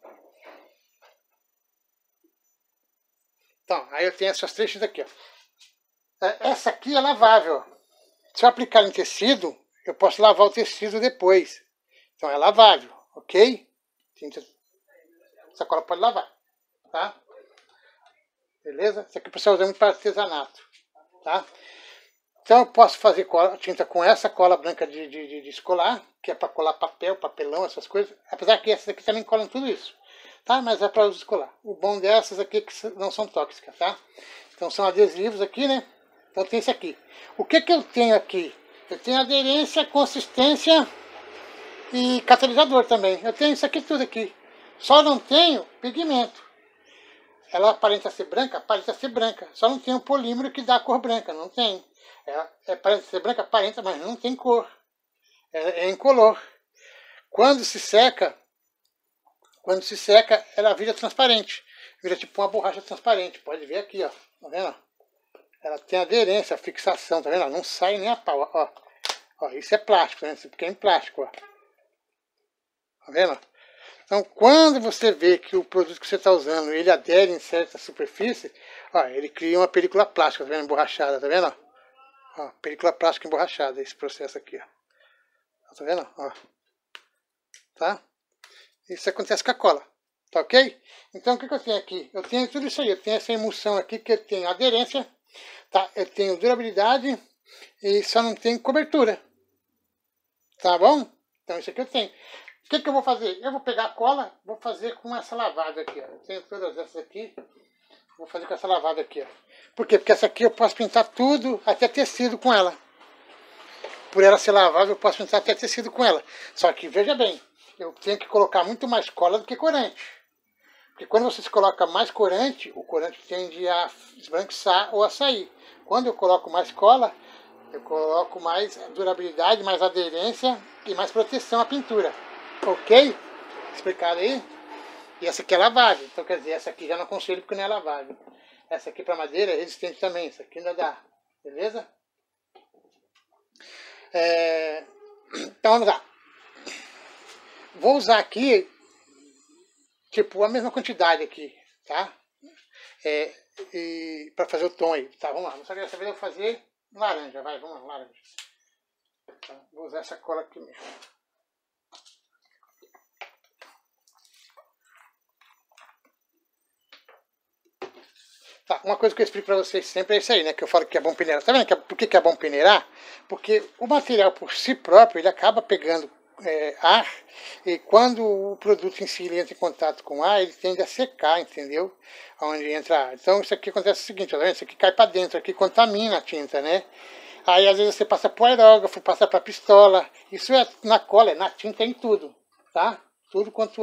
Então, aí eu tenho essas três aqui, ó. Essa aqui é lavável. Se eu aplicar em tecido, eu posso lavar o tecido depois. Então é lavável, ok? Essa cola pode lavar, tá? Beleza? Isso aqui o pessoal usa muito para artesanato, tá? Então eu posso fazer tinta com essa cola branca de escolar, que é para colar papel, papelão, essas coisas. Apesar que essas aqui também colam tudo isso, tá? Mas é para uso escolar. O bom dessas aqui é que não são tóxicas, tá? Então são adesivos aqui, né? Então tem esse aqui. O que eu tenho aqui? Eu tenho aderência, consistência e catalisador também. Eu tenho isso aqui tudo aqui. Só não tenho pigmento. Ela aparenta ser branca? Aparenta ser branca. Só não tem um polímero que dá a cor branca. Não tem. Aparenta ser branca? Aparenta, mas não tem cor. É incolor. Quando se seca, ela vira transparente. Vira tipo uma borracha transparente. Pode ver aqui, ó. Tá vendo? Ela tem aderência, fixação, tá vendo? Não sai nem a pau, ó. Ó, isso é plástico, né? Isso aqui é em plástico, ó. Tá vendo? Então, quando você vê que o produto que você está usando, ele adere em certa superfície, ó, ele cria uma película plástica, tá vendo? Emborrachada, tá vendo? Ó, película plástica emborrachada, esse processo aqui, ó. Tá vendo? Ó. Tá? Isso acontece com a cola, tá ok? Então, o que eu tenho aqui? Eu tenho tudo isso aí, eu tenho essa emulsão aqui, que eu tenho aderência, tá? Eu tenho durabilidade e só não tenho cobertura, tá bom? Então, isso aqui eu tenho. O que eu vou fazer? Eu vou pegar a cola, vou fazer com essa lavada aqui, ó. Eu tenho todas essas aqui, vou fazer com essa lavada aqui, ó. Por quê? Porque essa aqui eu posso pintar tudo, até tecido com ela. Por ela ser lavável, eu posso pintar até tecido com ela. Só que, veja bem, eu tenho que colocar muito mais cola do que corante. Porque quando você se coloca mais corante, o corante tende a esbranquiçar ou a sair. Quando eu coloco mais cola, eu coloco mais durabilidade, mais aderência e mais proteção à pintura. Ok? Explicado aí? E essa aqui é lavável. Então, quer dizer, essa aqui já não aconselho porque não é lavável. Essa aqui para madeira é resistente também. Essa aqui ainda dá. Beleza? Então, vamos lá. Vou usar aqui, tipo, a mesma quantidade aqui, tá? E para fazer o tom aí. Tá, vamos lá. Só que dessa vez eu vou fazer laranja. Vai, vamos lá, laranja. Então, vou usar essa cola aqui mesmo. Tá, uma coisa que eu explico para vocês sempre é isso aí, né? Que eu falo que é bom peneirar. Tá vendo por que é bom peneirar? Porque o material por si próprio, ele acaba pegando ar, e quando o produto em si ele entra em contato com ar, ele tende a secar, entendeu? Onde entra ar. Então isso aqui acontece o seguinte, tá vendo? Isso aqui cai para dentro, aqui contamina a tinta, né? Aí às vezes você passa para o aerógrafo, passa para a pistola. Isso é na cola, na tinta, em tudo, tá? Tudo quanto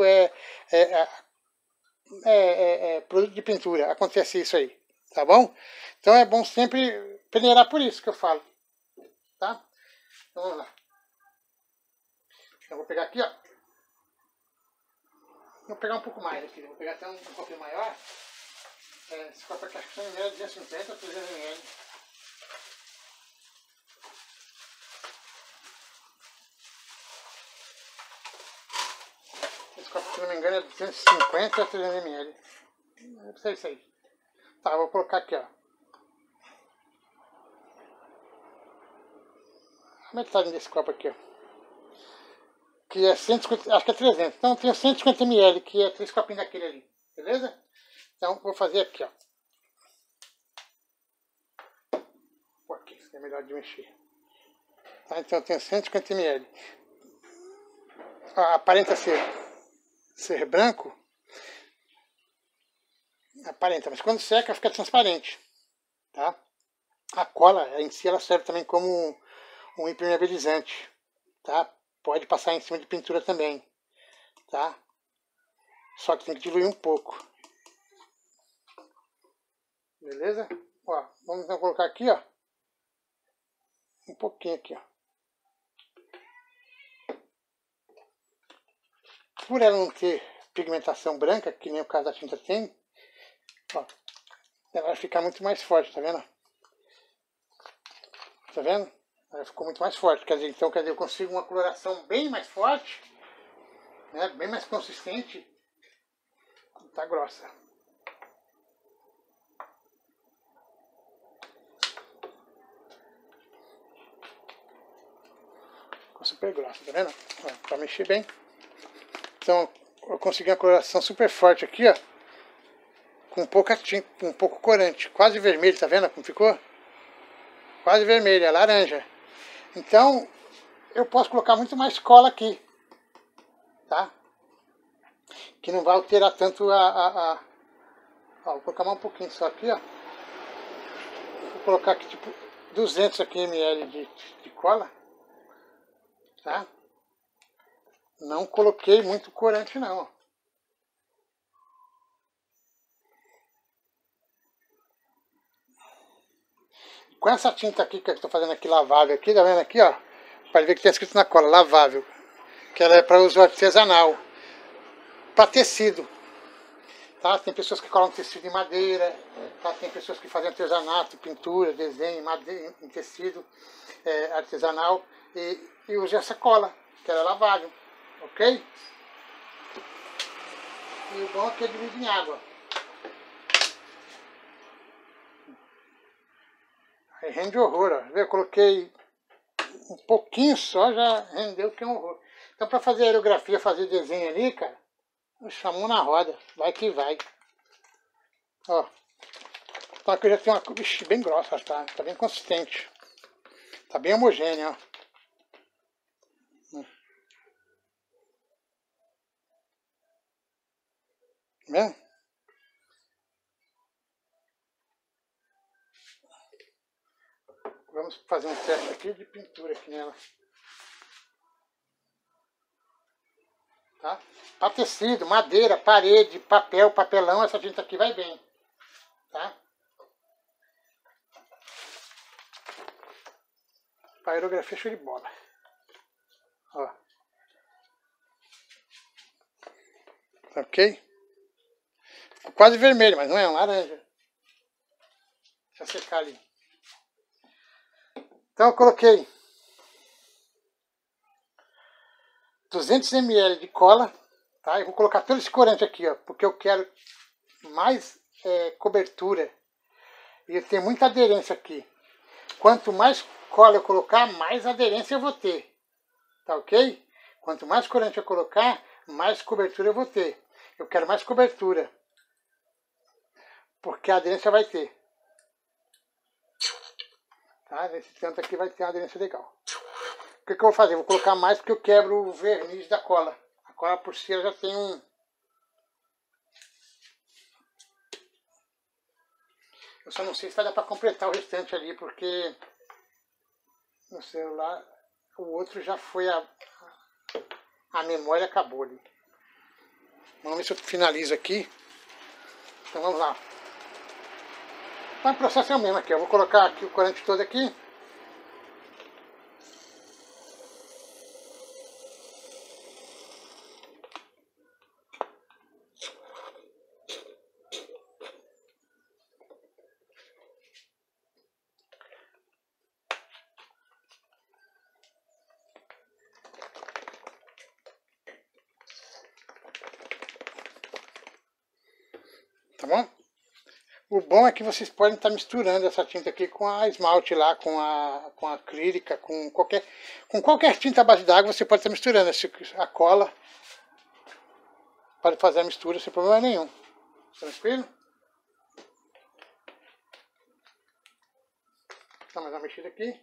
produto de pintura, acontece isso aí, tá bom? Então é bom sempre peneirar, por isso que eu falo, tá? Então vamos lá. Eu vou pegar aqui, ó. Vou pegar um pouco mais aqui, vou pegar até um pouquinho maior. Esse copo aqui acho que são 250, 300 ml. Esse copo, se não me engano, é 250 a 300 ml. Não sei isso aí. Tá, vou colocar aqui, ó. A metade desse copo aqui, ó. Que é 150, acho que é 300. Então tem 150 ml, que é 3 copinhos daquele ali. Beleza? Então vou fazer aqui, ó. Pô, aqui, isso é melhor de mexer. Tá, então eu tenho 150 ml. Aparenta ser branco. Aparenta, mas quando seca fica transparente. Tá? A cola em si ela serve também como um impermeabilizante. Tá? Pode passar em cima de pintura também. Tá? Só que tem que diluir um pouco. Beleza? Ó, vamos então colocar aqui, ó. Um pouquinho aqui, ó. Por ela não ter pigmentação branca, que nem o caso da tinta tem, ó, ela vai ficar muito mais forte, tá vendo? Tá vendo? Ela ficou muito mais forte, quer dizer, então eu consigo uma coloração bem mais forte, né? Bem mais consistente. Tá grossa. Ficou super grossa, tá vendo? Ó, pra mexer bem. Então eu consegui uma coloração super forte aqui, ó. Com pouca tinta, com pouco corante. Quase vermelho, tá vendo como ficou? Quase vermelho, é laranja. Então eu posso colocar muito mais cola aqui. Tá? Que não vai alterar tanto Ó, vou colocar mais um pouquinho só aqui, ó. Vou colocar aqui tipo 200 aqui ml de cola. Tá? Não coloquei muito corante não, ó. Com essa tinta aqui que eu estou fazendo aqui, lavável aqui, tá vendo aqui, ó? Pode ver que tem escrito na cola, lavável. Que ela é para uso artesanal. Para tecido. Tá? Tem pessoas que colocam tecido em madeira, tá? Tem pessoas que fazem artesanato, pintura, desenho em tecido artesanal e usam essa cola, que ela é lavável, ok? E o bom é que é diluído em água. Aí rende horror, ó. Eu coloquei um pouquinho só, já rendeu que é um horror. Então para fazer aerografia, fazer desenho ali, cara, chamou na roda, vai que vai. Ó, então aqui eu já tenho uma bicho bem grossa, tá bem consistente. Tá bem homogênea, ó. Tá vendo? Vamos fazer um teste aqui de pintura aqui nela. Tá? Para tecido, madeira, parede, papel, papelão, essa tinta aqui vai bem. Tá? Para aerografia, show de bola. Ó. Ok? Ficou quase vermelho, mas não é um laranja. Deixa eu secar ali. Então eu coloquei 200 ml de cola, tá? Eu vou colocar todo esse corante aqui, ó, porque eu quero mais cobertura e tem muita aderência aqui. Quanto mais cola eu colocar, mais aderência eu vou ter, tá ok? Quanto mais corante eu colocar, mais cobertura eu vou ter. Eu quero mais cobertura, porque a aderência vai ter. Tá? Nesse tanto aqui vai ter uma aderência legal. O que eu vou fazer? Eu vou colocar mais porque eu quebro o verniz da cola. A cola por si já tem um... Eu só não sei se vai dar para completar o restante ali, porque no celular o outro já foi a memória acabou ali. Vamos ver se eu finalizo aqui. Então vamos lá. Então o processo é o mesmo aqui. Eu vou colocar aqui o corante todo aqui. tá bom? O bom é que vocês podem estar misturando essa tinta aqui com a esmalte lá, com a acrílica, com qualquer tinta à base d'água, você pode estar misturando a cola. Pode fazer a mistura sem problema nenhum. Tranquilo? Dá mais uma mexida aqui.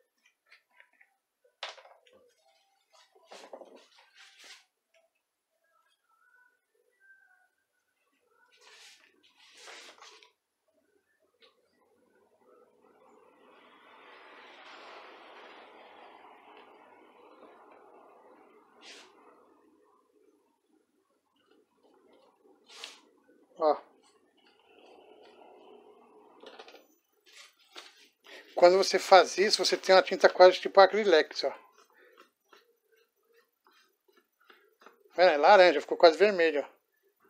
Ó. Quando você faz isso, você tem uma tinta quase tipo acrylex, ó. É laranja, ficou quase vermelho, ó.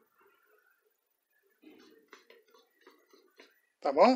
Tá bom?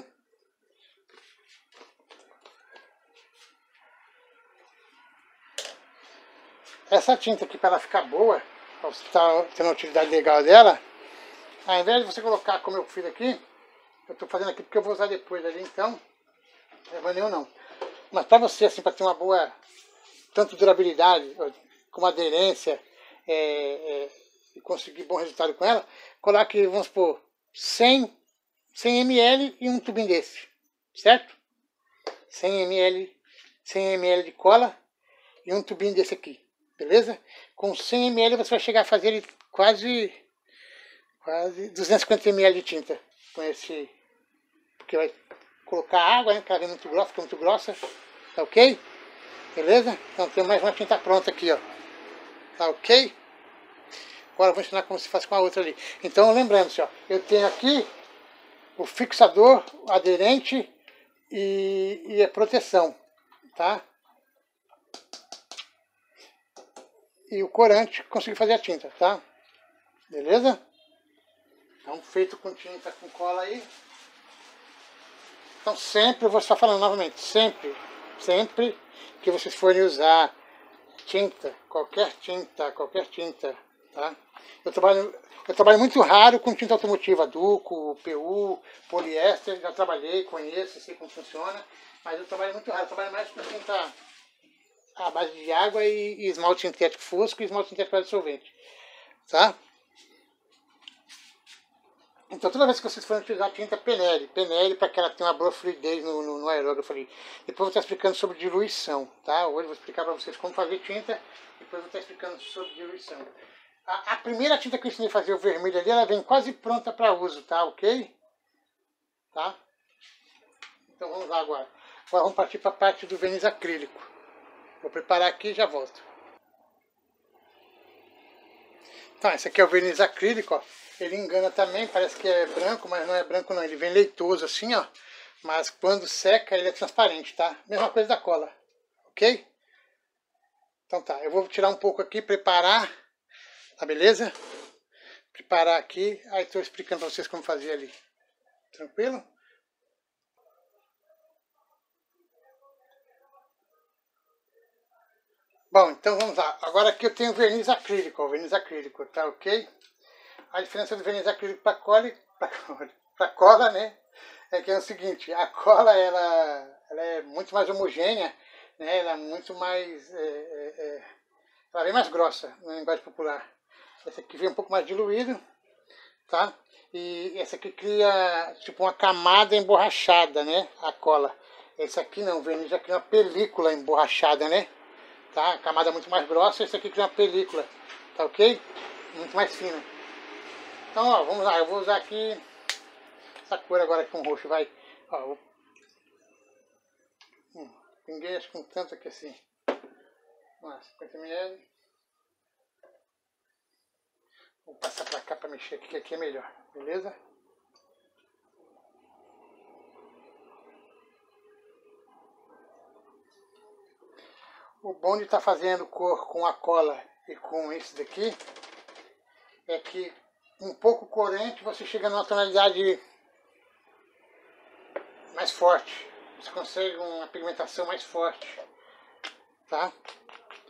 Essa tinta aqui, para ela ficar boa, para você estar tendo a utilidade legal dela, ao invés de você colocar como eu fiz aqui, eu estou fazendo aqui porque eu vou usar depois ali, então, não é maneiro não. Mas para você, assim, para ter uma boa, tanto durabilidade, como aderência, e conseguir bom resultado com ela, coloque, vamos supor, 100 ml e um tubinho desse, certo? 100 ml de cola e um tubinho desse aqui, beleza? Com 100 ml você vai chegar a fazer ele quase 250 ml de tinta com esse, porque vai colocar água, né, que ela vem muito grossa, fica muito grossa, tá ok? Beleza? Então tem mais uma tinta pronta aqui, ó, tá ok? Agora eu vou ensinar como se faz com a outra ali. Então lembrando-se, ó, eu tenho aqui o fixador, o aderente e a proteção, tá? E o corante, consegui fazer a tinta, tá? Beleza? Então, feito com tinta, com cola aí. Então, sempre, eu vou estar falando novamente, sempre que vocês forem usar tinta, qualquer tinta, tá? Eu trabalho muito raro com tinta automotiva, Duco, PU, poliéster, já trabalhei, conheço, sei como funciona, mas eu trabalho muito raro, eu trabalho mais com tinta à base de água e esmalte sintético fosco e esmalte sintético dissolvente, tá? Então toda vez que vocês forem utilizar tinta, peneire para que ela tenha uma boa fluidez no aerógrafo ali. Depois eu vou estar explicando sobre diluição, tá? Hoje eu vou explicar para vocês como fazer tinta, depois eu vou estar explicando sobre diluição. A primeira tinta que eu ensinei a fazer, o vermelho ali, ela vem quase pronta para uso, tá? Ok? Tá? Então vamos lá agora. Agora vamos partir para a parte do verniz acrílico. Vou preparar aqui e já volto. Então, esse aqui é o verniz acrílico, ó. Ele engana também, parece que é branco, mas não é branco não. Ele vem leitoso assim, ó. Mas quando seca, ele é transparente, tá? Mesma coisa da cola, ok? Então tá, eu vou tirar um pouco aqui, preparar, tá beleza? Preparar aqui, aí estou explicando para vocês como fazer ali. Tranquilo? Bom, então vamos lá. Agora aqui eu tenho verniz acrílico, ó, verniz acrílico, tá ok? A diferença do verniz acrílico para cola, né? É que é o seguinte, a cola ela é muito mais homogênea, né? Ela é muito mais, ela vem mais grossa na linguagem popular. Essa aqui vem um pouco mais diluído, tá? E essa aqui cria tipo uma camada emborrachada, né? A cola. Esse aqui não, o verniz já cria uma película emborrachada, né? Tá? A camada muito mais grossa, esse aqui cria uma película, tá ok? Muito mais fina. Então, ó, vamos lá, eu vou usar aqui essa cor agora com roxo, vai. Ó, pinguei acho que um tanto aqui assim. Vamos lá, 50 ml. Vou passar pra cá pra mexer aqui, que aqui é melhor, beleza? O bom de estar fazendo cor com a cola e com isso daqui é que um pouco corante você chega numa tonalidade mais forte. Você consegue uma pigmentação mais forte, tá?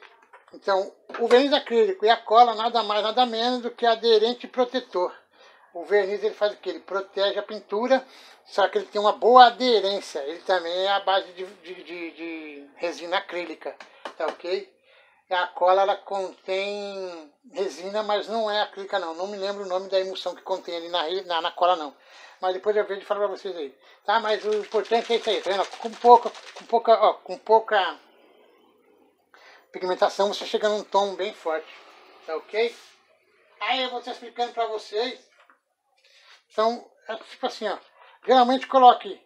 Então, o verniz acrílico e a cola nada mais, nada menos do que aderente e protetor. O verniz ele faz o quê? Ele protege a pintura, só que ele tem uma boa aderência. Ele também é a base de resina acrílica, tá ok? A cola ela contém resina, mas não é acrílica não. Não me lembro o nome da emulsão que contém ali na cola não. Mas depois eu vejo e falo pra vocês aí. Tá? Mas o importante é isso aí, tá vendo? Com pouca pigmentação você chega num tom bem forte. Tá ok? Aí eu vou estar explicando pra vocês. Então, é tipo assim, ó. Geralmente coloque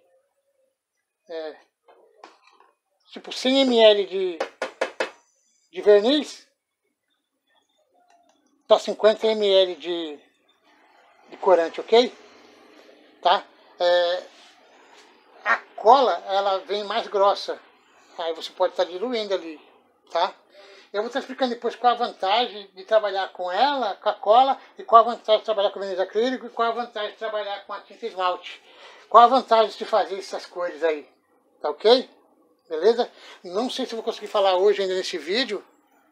tipo 100 ml de verniz para 50 ml de corante, ok? Tá? A cola, ela vem mais grossa. Aí você pode estar diluindo ali, tá? Eu vou estar explicando depois qual a vantagem de trabalhar com ela, com a cola, e qual a vantagem de trabalhar com verniz acrílico, e qual a vantagem de trabalhar com a tinta esmalte. Qual a vantagem de fazer essas cores aí, tá ok? Beleza? Não sei se eu vou conseguir falar hoje ainda nesse vídeo,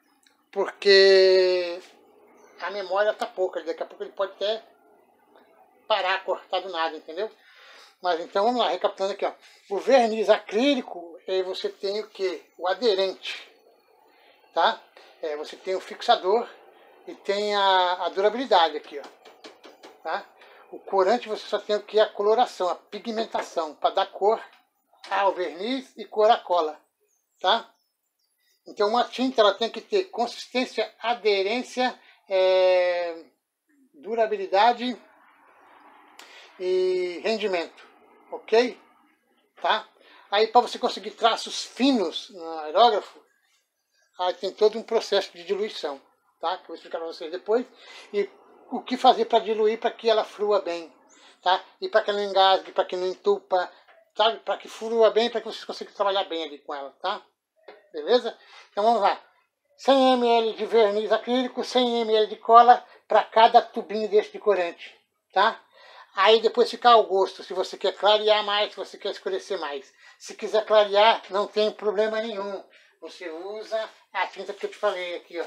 porque a memória tá pouca, daqui a pouco ele pode até parar, cortar do nada, entendeu? Mas então vamos lá, recapitulando aqui, ó. O verniz acrílico, aí você tem o que? O aderente, tá? Você tem o fixador e tem a durabilidade aqui, ó. Tá? O corante você só tem o que? A coloração, a pigmentação, para dar cor ao verniz e cor à cola, tá? Então uma tinta ela tem que ter consistência, aderência, durabilidade e rendimento, ok? Tá? Aí para você conseguir traços finos no aerógrafo, aí tem todo um processo de diluição, tá? Que eu vou explicar para vocês depois. E o que fazer para diluir para que ela flua bem, tá? E para que ela não engasgue, para que não entupa, sabe? Para que flua bem, para que vocês consigam trabalhar bem ali com ela, tá? Beleza? Então vamos lá. 100 ml de verniz acrílico, 100 ml de cola para cada tubinho desse de corante, tá? Aí depois fica ao gosto, se você quer clarear mais, se você quer escurecer mais. Se quiser clarear, não tem problema nenhum. Você usa a tinta que eu te falei aqui, ó.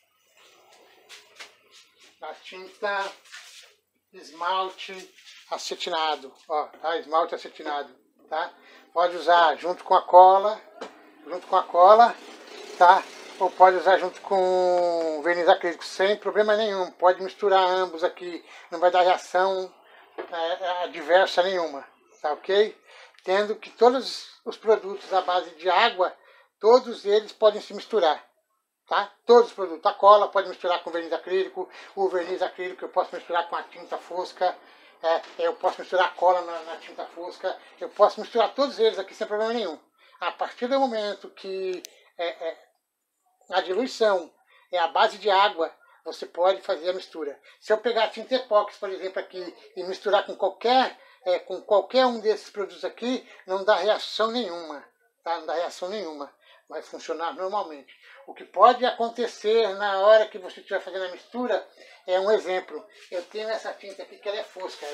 A tinta esmalte acetinado, ó, tá? Esmalte acetinado, tá? Pode usar junto com a cola, tá? Ou pode usar junto com verniz acrílico, sem problema nenhum. Pode misturar ambos aqui, não vai dar reação adversa nenhuma, tá ok? Tendo que todos os produtos à base de água, todos eles podem se misturar, tá? Todos os produtos. A cola pode misturar com verniz acrílico, o verniz acrílico eu posso misturar com a tinta fosca, eu posso misturar a cola na tinta fosca, eu posso misturar todos eles aqui sem problema nenhum. A partir do momento que a diluição é a base de água, você pode fazer a mistura. Se eu pegar a tinta epóxi, por exemplo, aqui, e misturar com qualquer um desses produtos aqui, não dá reação nenhuma, tá? Não dá reação nenhuma. Vai funcionar normalmente. O que pode acontecer na hora que você estiver fazendo a mistura é um exemplo. Eu tenho essa tinta aqui que ela é fosca,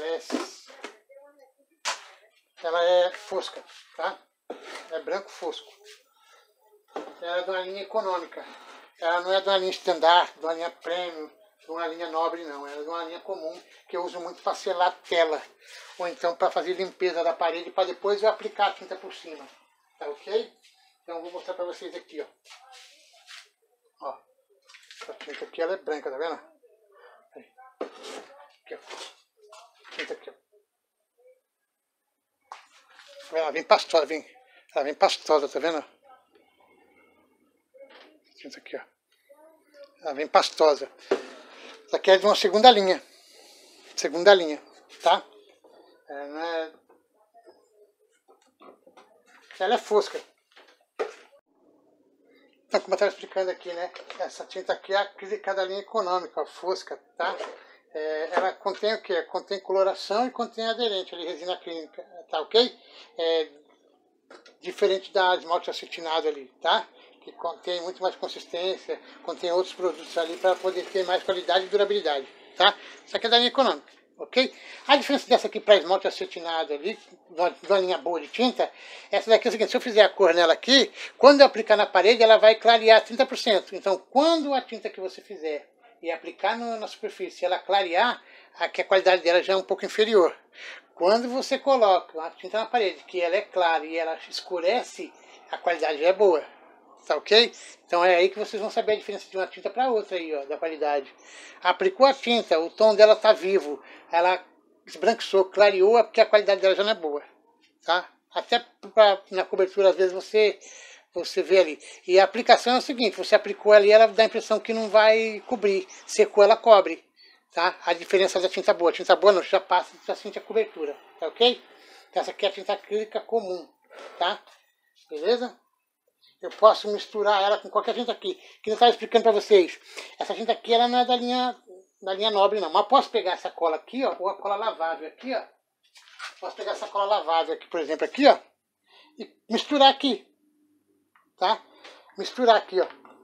ela é fosca, tá? É branco fosco. Ela é de uma linha econômica. Ela não é de uma linha standard, de uma linha premium, de uma linha nobre, não. Ela é de uma linha comum, que eu uso muito para selar tela. Ou então para fazer limpeza da parede, para depois eu aplicar a tinta por cima. Tá ok? Então eu vou mostrar para vocês aqui, ó. Ó. Essa tinta aqui, ela é branca, tá vendo? Aí. Aqui, ó. Tinta aqui, ó. Ela vem pastosa, ela vem pastosa, tá vendo? Tinta aqui, ó. Ela vem pastosa. Essa aqui é de uma segunda linha. Segunda linha, tá? Ela é fosca. Então, como eu estava explicando aqui, né? Essa tinta aqui é acrílica da linha econômica, fosca, tá? Ela contém o quê? Contém coloração e contém aderente, ali, resina acrílica, tá ok? Diferente da esmalte acetinado ali, tá? Que contém muito mais consistência, contém outros produtos ali para poder ter mais qualidade e durabilidade, tá? Isso aqui é da linha econômica, ok? A diferença dessa aqui para esmalte acetinado ali, de uma linha boa de tinta, essa daqui é o seguinte: se eu fizer a cor nela aqui, quando eu aplicar na parede, ela vai clarear 30%. Então, quando a tinta que você fizer e aplicar na superfície, ela clarear, aqui a qualidade dela já é um pouco inferior. Quando você coloca uma tinta na parede que ela é clara e ela escurece, a qualidade já é boa. Tá ok? Então é aí que vocês vão saber a diferença de uma tinta para outra aí, ó, da qualidade. Aplicou a tinta, o tom dela tá vivo, ela esbranquiçou, clareou, é porque a qualidade dela já não é boa, tá? Até na cobertura, às vezes, você vê ali. E a aplicação é o seguinte, você aplicou ali, ela dá a impressão que não vai cobrir. Secou, ela cobre, tá? A diferença da tinta boa. A tinta boa não, já passa, já sente a cobertura, tá ok? Então essa aqui é a tinta acrílica comum, tá? Beleza? Eu posso misturar ela com qualquer tinta aqui. Que eu estava explicando para vocês. Essa tinta aqui, ela não é da linha nobre, não. Mas posso pegar essa cola aqui, ó, ou a cola lavável aqui, ó. Posso pegar essa cola lavável aqui, por exemplo, aqui, ó. E misturar aqui. Tá? Misturar aqui, ó.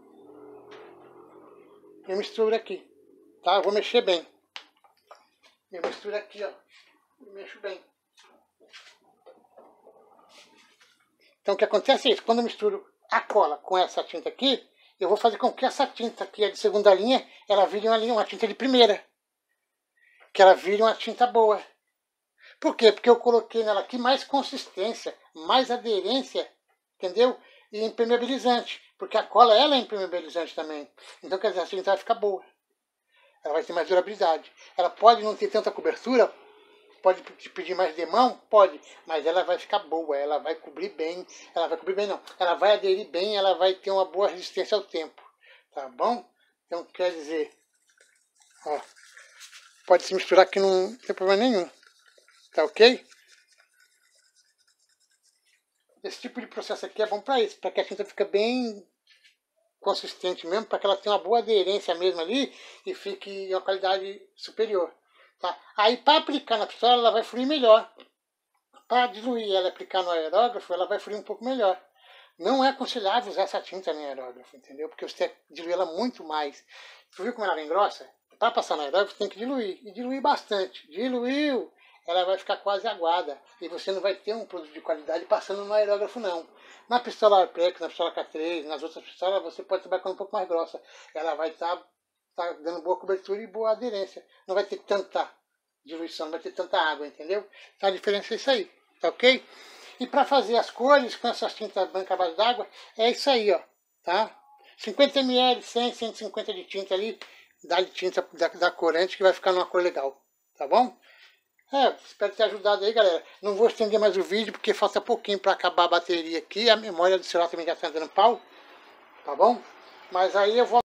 Eu misturo aqui. Tá? Eu vou mexer bem. Eu misturo aqui, ó. Eu mexo bem. Então o que acontece é isso. Quando eu misturo a cola com essa tinta aqui, eu vou fazer com que essa tinta aqui, a de segunda linha, ela vire uma tinta de primeira. Que ela vire uma tinta boa. Por quê? Porque eu coloquei nela aqui mais consistência, mais aderência, entendeu? E impermeabilizante. Porque a cola, ela é impermeabilizante também. Então, quer dizer, a tinta vai ficar boa. Ela vai ter mais durabilidade. Ela pode não ter tanta cobertura, pode te pedir mais demão? Pode, mas ela vai ficar boa, ela vai cobrir bem, ela vai cobrir bem não, ela vai aderir bem, ela vai ter uma boa resistência ao tempo, tá bom? Então quer dizer, ó, pode se misturar que não tem problema nenhum, tá ok? Esse tipo de processo aqui é bom para isso, para que a tinta fique bem consistente mesmo, para que ela tenha uma boa aderência mesmo ali e fique uma qualidade superior. Tá? Aí para aplicar na pistola ela vai fluir melhor. Para diluir ela e aplicar no aerógrafo, ela vai fluir um pouco melhor. Não é aconselhável usar essa tinta no aerógrafo, entendeu? Porque você dilui ela muito mais. Você viu como ela vem grossa? Para passar no aerógrafo tem que diluir. E diluir bastante. Diluiu, ela vai ficar quase aguada. E você não vai ter um produto de qualidade passando no aerógrafo, não. Na pistola Arpex, na pistola K3, nas outras pistolas, você pode trabalhar com um pouco mais grossa. Ela vai estar dando boa cobertura e boa aderência. Não vai ter tanta diluição, não vai ter tanta água, entendeu? Então a diferença é isso aí, tá ok? E para fazer as cores com essas tintas brancas à base d'água, é isso aí, ó, tá? 50 ml, 100, 150 de tinta ali, dá-lhe tinta da corante que vai ficar numa cor legal, tá bom? Espero ter ajudado aí, galera. Não vou estender mais o vídeo porque falta pouquinho para acabar a bateria aqui, a memória do celular também já está dando pau, tá bom? Mas aí eu vou